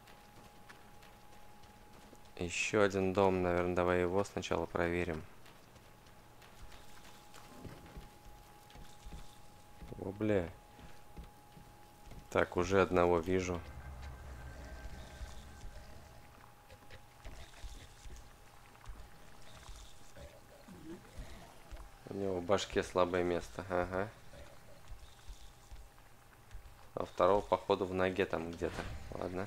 Speaker 1: Еще один дом, наверное, давай его сначала проверим. О, бля. Так, уже одного вижу. У него в башке слабое место. Ага. А второго, походу, в ноге там где-то. Ладно.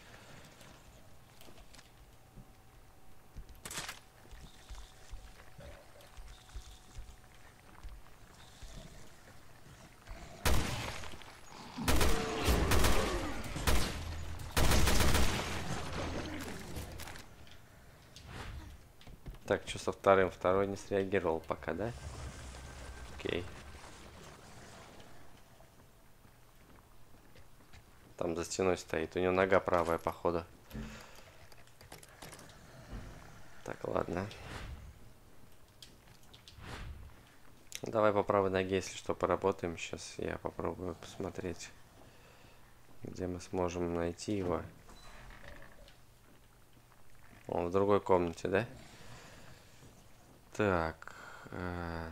Speaker 1: Так, что со вторым? Второй не среагировал пока, да? Окей. Там за стеной стоит. У него нога правая, походу. Так, ладно. Давай по правой ноге, если что, поработаем. Сейчас я попробую посмотреть, где мы сможем найти его. Он в другой комнате, да? Так. Э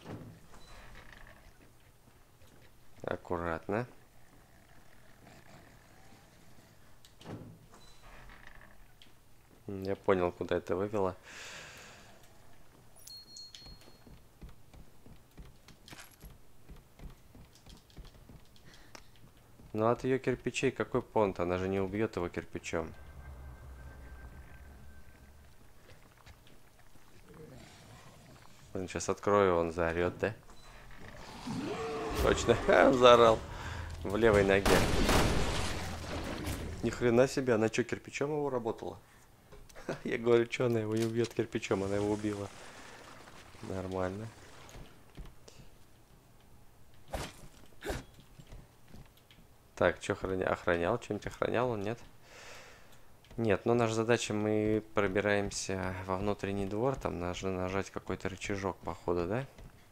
Speaker 1: Аккуратно. Я понял, куда это вывело. Ну от ее кирпичей какой понт? Она же не убьет его кирпичом. Он сейчас открою, он заорет, да? Точно, он заорал в левой ноге. Ни хрена себе, она что, кирпичом его работала? Я говорю, что она его не убьет кирпичом, она его убила. Нормально. Так, что охраня... охранял? Что-нибудь охранял он, нет? Нет, но наша задача, мы пробираемся во внутренний двор, там нужно нажать какой-то рычажок, походу, да?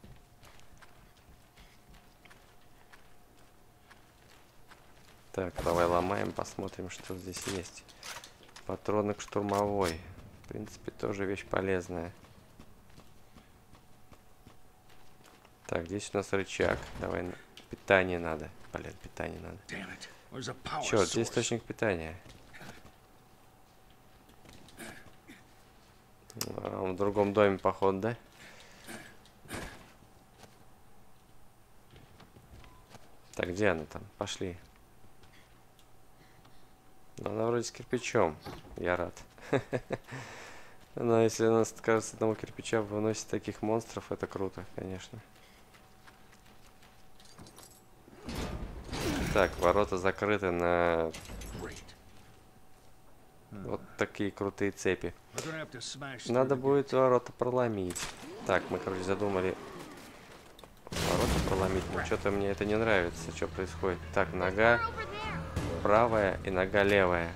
Speaker 1: Так, давай ломаем, посмотрим, что здесь есть. Патроны к штурмовой. В принципе, тоже вещь полезная. Так, здесь у нас рычаг. Давай, питание надо. Блин, питание надо. Черт, здесь источник питания. А, в другом доме, походу, да? Так, где она там? Пошли. Она вроде с кирпичом. Я рад. Но если у нас, кажется, одного кирпича выносит таких монстров, это круто, конечно. Так, ворота закрыты на вот такие крутые цепи. Надо будет ворота проломить. Так, мы, короче, задумали ворота проломить, но что-то мне это не нравится, что происходит. Так, нога правая и нога левая.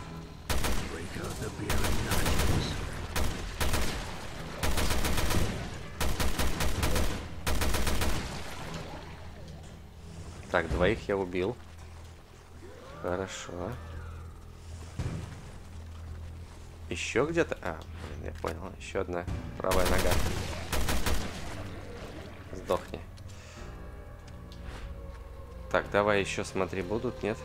Speaker 1: Так, двоих я убил. Хорошо. Еще где-то... А, блин, я понял. Еще одна правая нога. Сдохни. Так, давай еще смотри, будут, нет?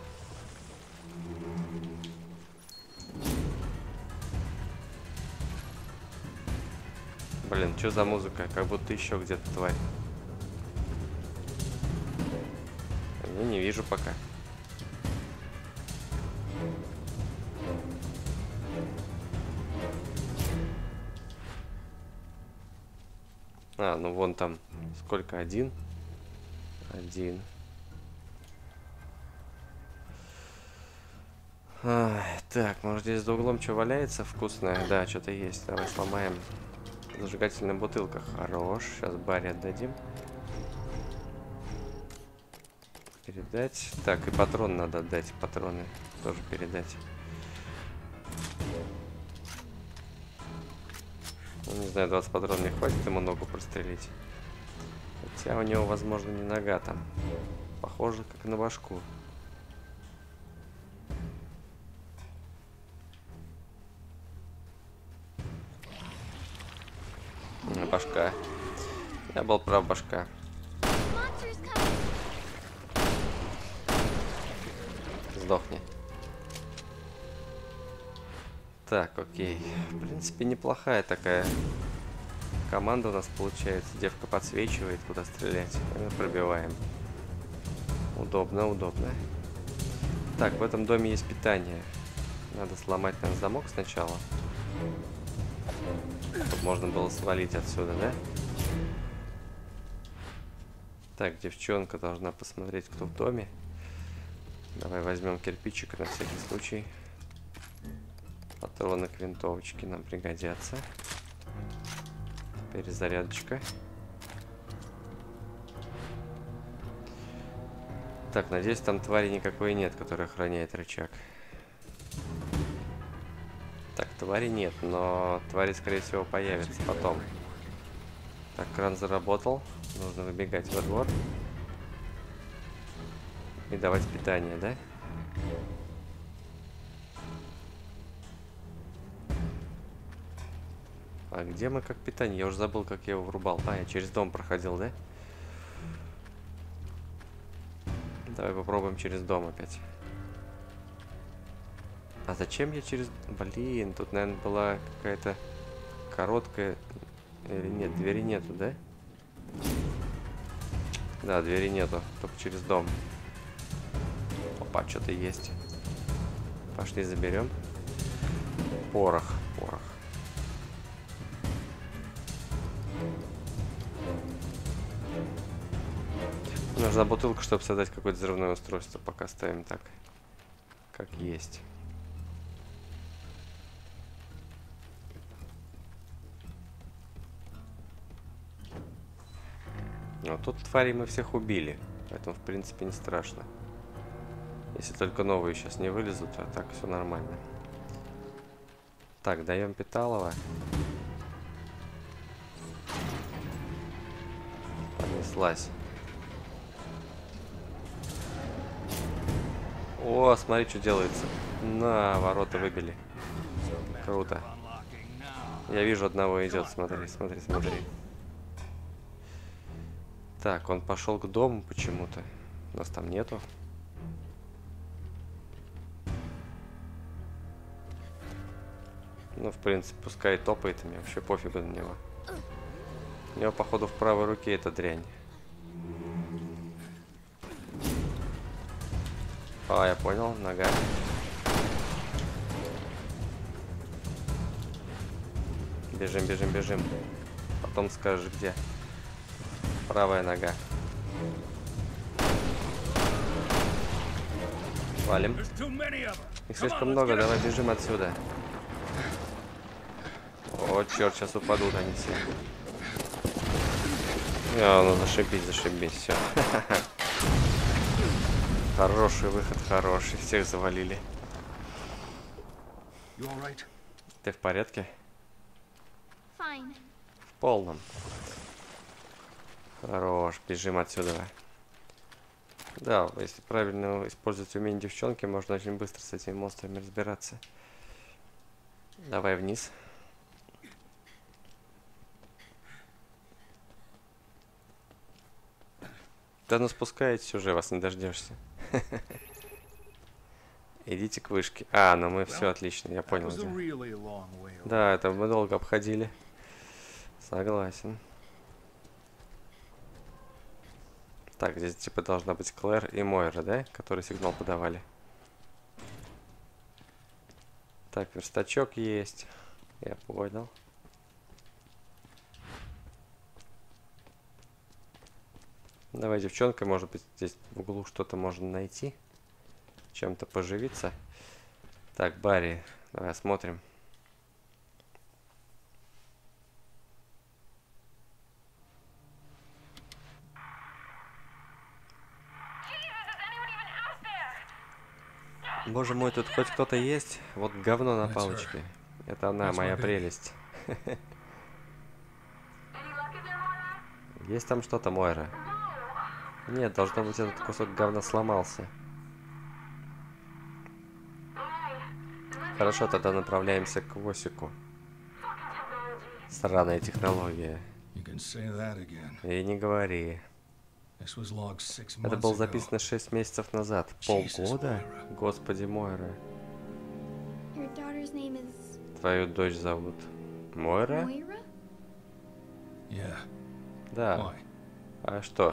Speaker 1: Блин, что за музыка? Как будто еще где-то тварь. Я не вижу пока. А, ну вон там. Сколько? Один? Один. А, так, может здесь за углом что валяется вкусное? Да, что-то есть. Давай сломаем. Зажигательная бутылка. Хорош. Сейчас Барри отдадим. Передать. Так, и патрон надо отдать. Патроны тоже передать. Ну, не знаю, двадцать патронов не хватит ему ногу прострелить. Хотя у него, возможно, не нога там. Похоже, как на башку. Башка. Я был прав, башка. Сдохни. Так, окей. В принципе, неплохая такая команда у нас получается. Девка подсвечивает, куда стрелять. Мы пробиваем. Удобно, удобно. Так, в этом доме есть питание. Надо сломать, наверное, замок сначала. Чтобы можно было свалить отсюда, да? Так, девчонка должна посмотреть, кто в доме. Давай возьмем кирпичик на всякий случай. Патроны к винтовочке нам пригодятся. Перезарядочка. Так, надеюсь, там твари никакой нет, которая охраняет рычаг. Так, твари нет, но твари, скорее всего, появятся потом. Так, кран заработал. Нужно выбегать во двор. И давать питание, да? А где мы как питание? Я уже забыл, как я его врубал. А, я через дом проходил, да? Давай попробуем через дом опять. А зачем я через... Блин, тут, наверное, была какая-то короткая... Или нет, двери нету, да? Да, двери нету, только через дом. Опа, что-то есть. Пошли заберем. Порох, порох. Нужна бутылка, чтобы создать какое-то взрывное устройство. Пока ставим так, как есть. Но тут тварей мы всех убили, поэтому в принципе не страшно. Если только новые сейчас не вылезут, а так все нормально. Так, даем питалово. Понеслась. О, смотри, что делается. На, ворота выбили. Круто. Я вижу, одного идет. Смотри, смотри, смотри. Так, он пошел к дому почему-то. Нас там нету. Ну, в принципе, пускай топает, мне вообще пофигу на него. У него, походу, в правой руке эта дрянь. А, я понял, нога. Бежим, бежим, бежим. Потом скажешь, где. Правая нога. Валим. Их слишком много, давай бежим отсюда. О, черт, сейчас упадут они все. А, ну зашибись, зашибись, все. Хороший выход, хороший. Всех завалили. Ты в порядке?
Speaker 2: Fine.
Speaker 1: В полном. Хорош, бежим отсюда. Да, если правильно использовать умение девчонки, можно очень быстро с этими монстрами разбираться. Давай вниз. Да ну спускаетесь уже, вас не дождешься. Идите к вышке. А, ну мы все отлично, я понял. Да, это мы долго обходили. Согласен. Так, здесь типа должна быть Клэр и Мойра, да? Которые сигнал подавали. Так, верстачок есть. Я понял. Давай, девчонка, может быть, здесь в углу что-то можно найти. Чем-то поживиться. Так, Барри, давай осмотрим. Боже мой, тут хоть кто-то есть? Вот говно на палочке. Это она, моя прелесть. Есть там что-то, Мойра? Нет, должно быть, этот кусок говна сломался. Хорошо, тогда направляемся к Восику. Сраная технология. И не говори. Это было записано шесть месяцев назад. Полгода? Господи, Мойра. Твою дочь зовут Мойра? Да. А что?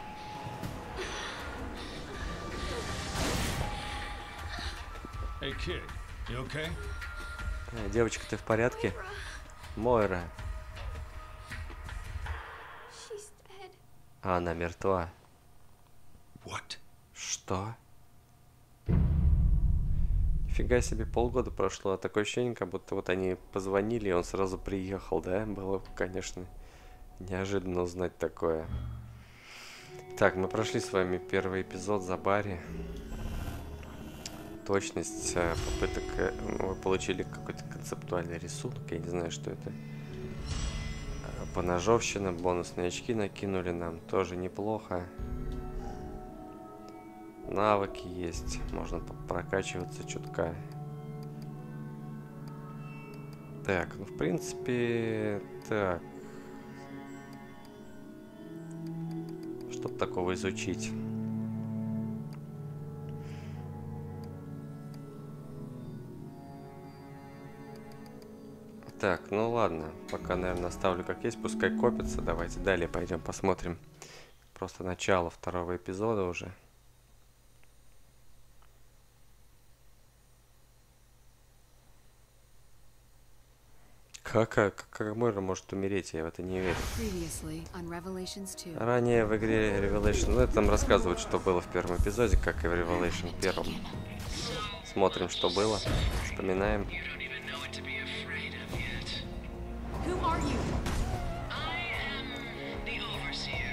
Speaker 3: Hey kid, you okay?
Speaker 1: Девочка, ты в порядке? Мойра. А, она мертва.
Speaker 3: What?
Speaker 1: Что? Фига себе, полгода прошло. Такое ощущение, как будто вот они позвонили, и он сразу приехал, да? Было, конечно, неожиданно узнать такое. Так, мы прошли с вами первый эпизод за Барри. Точность попыток. Мы получили какой-то концептуальный рисунок. Я не знаю, что это. Поножовщина, бонусные очки накинули нам. Тоже неплохо. Навыки есть. Можно прокачиваться чутка. Так, ну в принципе... Так. Чтобы такого изучить. Так, ну ладно, пока, наверное, оставлю как есть, пускай копится. Давайте далее пойдем посмотрим. Просто начало второго эпизода уже. Как, как, как Мойра может умереть? Я в это не верю. Ранее в игре Revelation, ну это там рассказывают, что было в первом эпизоде, как и в Revelation первом. Смотрим, что было, вспоминаем.
Speaker 4: Who are you?
Speaker 5: I am the Overseer.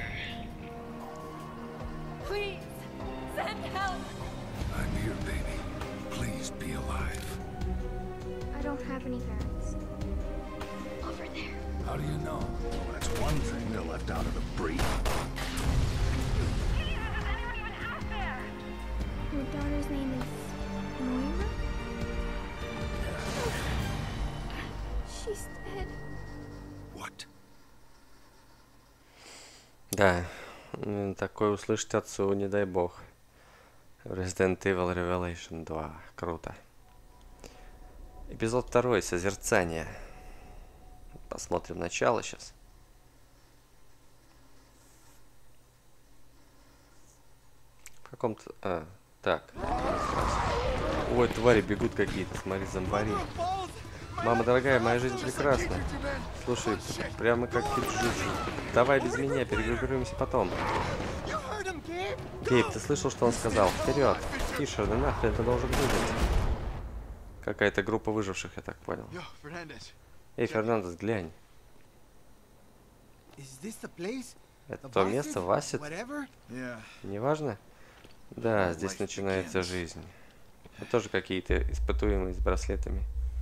Speaker 4: Please, send help.
Speaker 3: I'm here, baby. Please be alive.
Speaker 2: I don't have any parents. Over there.
Speaker 3: How do you know? Well, that's one thing they left out of the brief.
Speaker 5: Jesus, is anyone even out there?
Speaker 2: Your daughter's name is Moira? She's dead.
Speaker 3: What?
Speaker 1: Да, Такое услышать отцу, не дай бог. Resident Evil Revelation два. Круто. Эпизод второй. Созерцание. Посмотрим начало сейчас. В каком-то... А, так. Ой, твари бегут какие-то. Смотри, зомбари. Мама дорогая, моя жизнь прекрасна. Слушай, прямо как киджуджу. Давай без меня, перегруппируемся потом. Гейб, ты слышал, что он сказал? Вперед! Фишер, да нахрен ты должен выжить? Какая-то группа выживших, я так понял. Эй, Фернандес, глянь. Это то место, Васит? Неважно? Да, здесь начинается жизнь. Это тоже какие-то испытуемые с браслетами.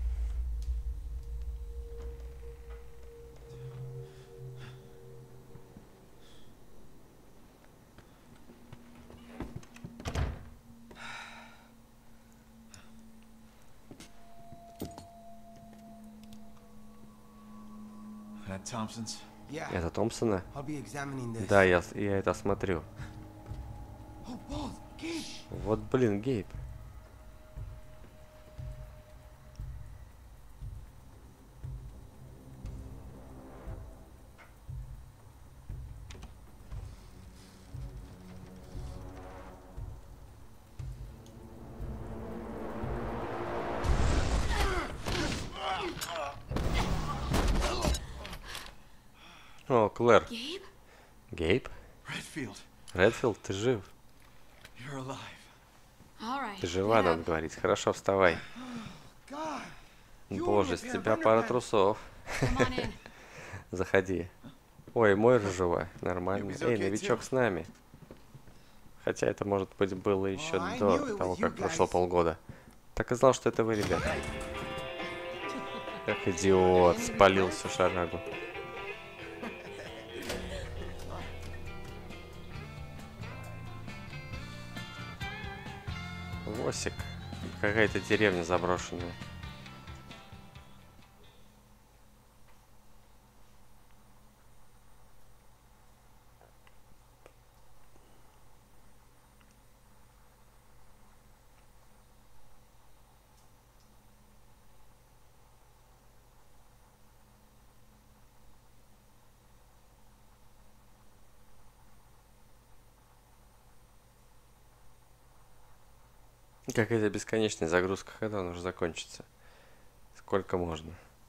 Speaker 1: Это Томпсона? Да, я, я это смотрю. Вот, блин, Гейб. О, Клэр.
Speaker 4: Gabe?
Speaker 1: Гейб?
Speaker 3: Redfield,
Speaker 1: Редфилд, ты жив?
Speaker 3: you're alive.
Speaker 4: All right.
Speaker 1: Ты жива,
Speaker 4: get
Speaker 1: надо
Speaker 4: up.
Speaker 1: говорить. Хорошо, вставай. Боже, с тебя пара трусов.
Speaker 4: Come on in.
Speaker 1: Заходи. Ой, мой жива. Нормально. Эй, новичок с нами. Хотя это, может быть, было еще до того, как прошло полгода. Так и знал, что это вы, ребята. Как идиот, спалил всю шарагу. Восик. Какая-то деревня заброшенная. Какая-то бесконечная загрузка, когда он уже закончится? Сколько можно?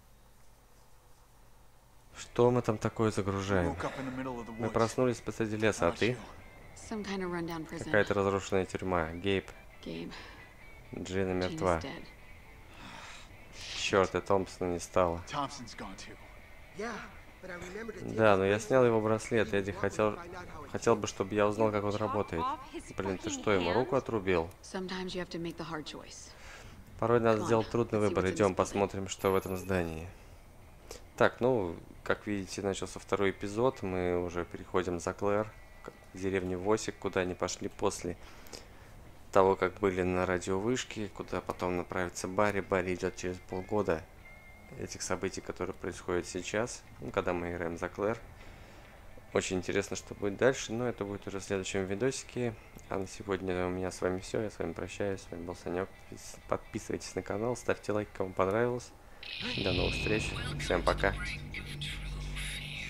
Speaker 1: Что мы там такое загружаем? Мы проснулись посреди леса, а ты?
Speaker 4: Some kind of rundown prison.
Speaker 1: Какая-то разрушенная тюрьма. Гейб.
Speaker 4: Gabe.
Speaker 1: Джина
Speaker 4: Gina's
Speaker 1: мертва.
Speaker 4: dead.
Speaker 1: Черт, и Томпсона не стало.
Speaker 3: Thompson's gone too.
Speaker 1: Да, но я снял его браслет. Эдди хотел, хотел бы, чтобы я узнал, как он работает. Блин, ты что, ему руку отрубил?
Speaker 4: Sometimes you have to make the hard choice.
Speaker 1: Порой надо сделать трудный выбор. Идем, посмотрим, что в этом здании. Так, ну, как видите, начался второй эпизод. Мы уже переходим за Клэр к деревне Восик, куда они пошли после того, как были на радиовышке, куда потом направится Барри. Барри идет через полгода этих событий, которые происходят сейчас, ну, когда мы играем за Клэр. Очень интересно, что будет дальше, но это будет уже в следующем видосике. А на сегодня у меня с вами все. Я с вами прощаюсь. С вами был Санек. Подписывайтесь на канал, ставьте лайк, кому понравилось. До новых встреч. Всем пока.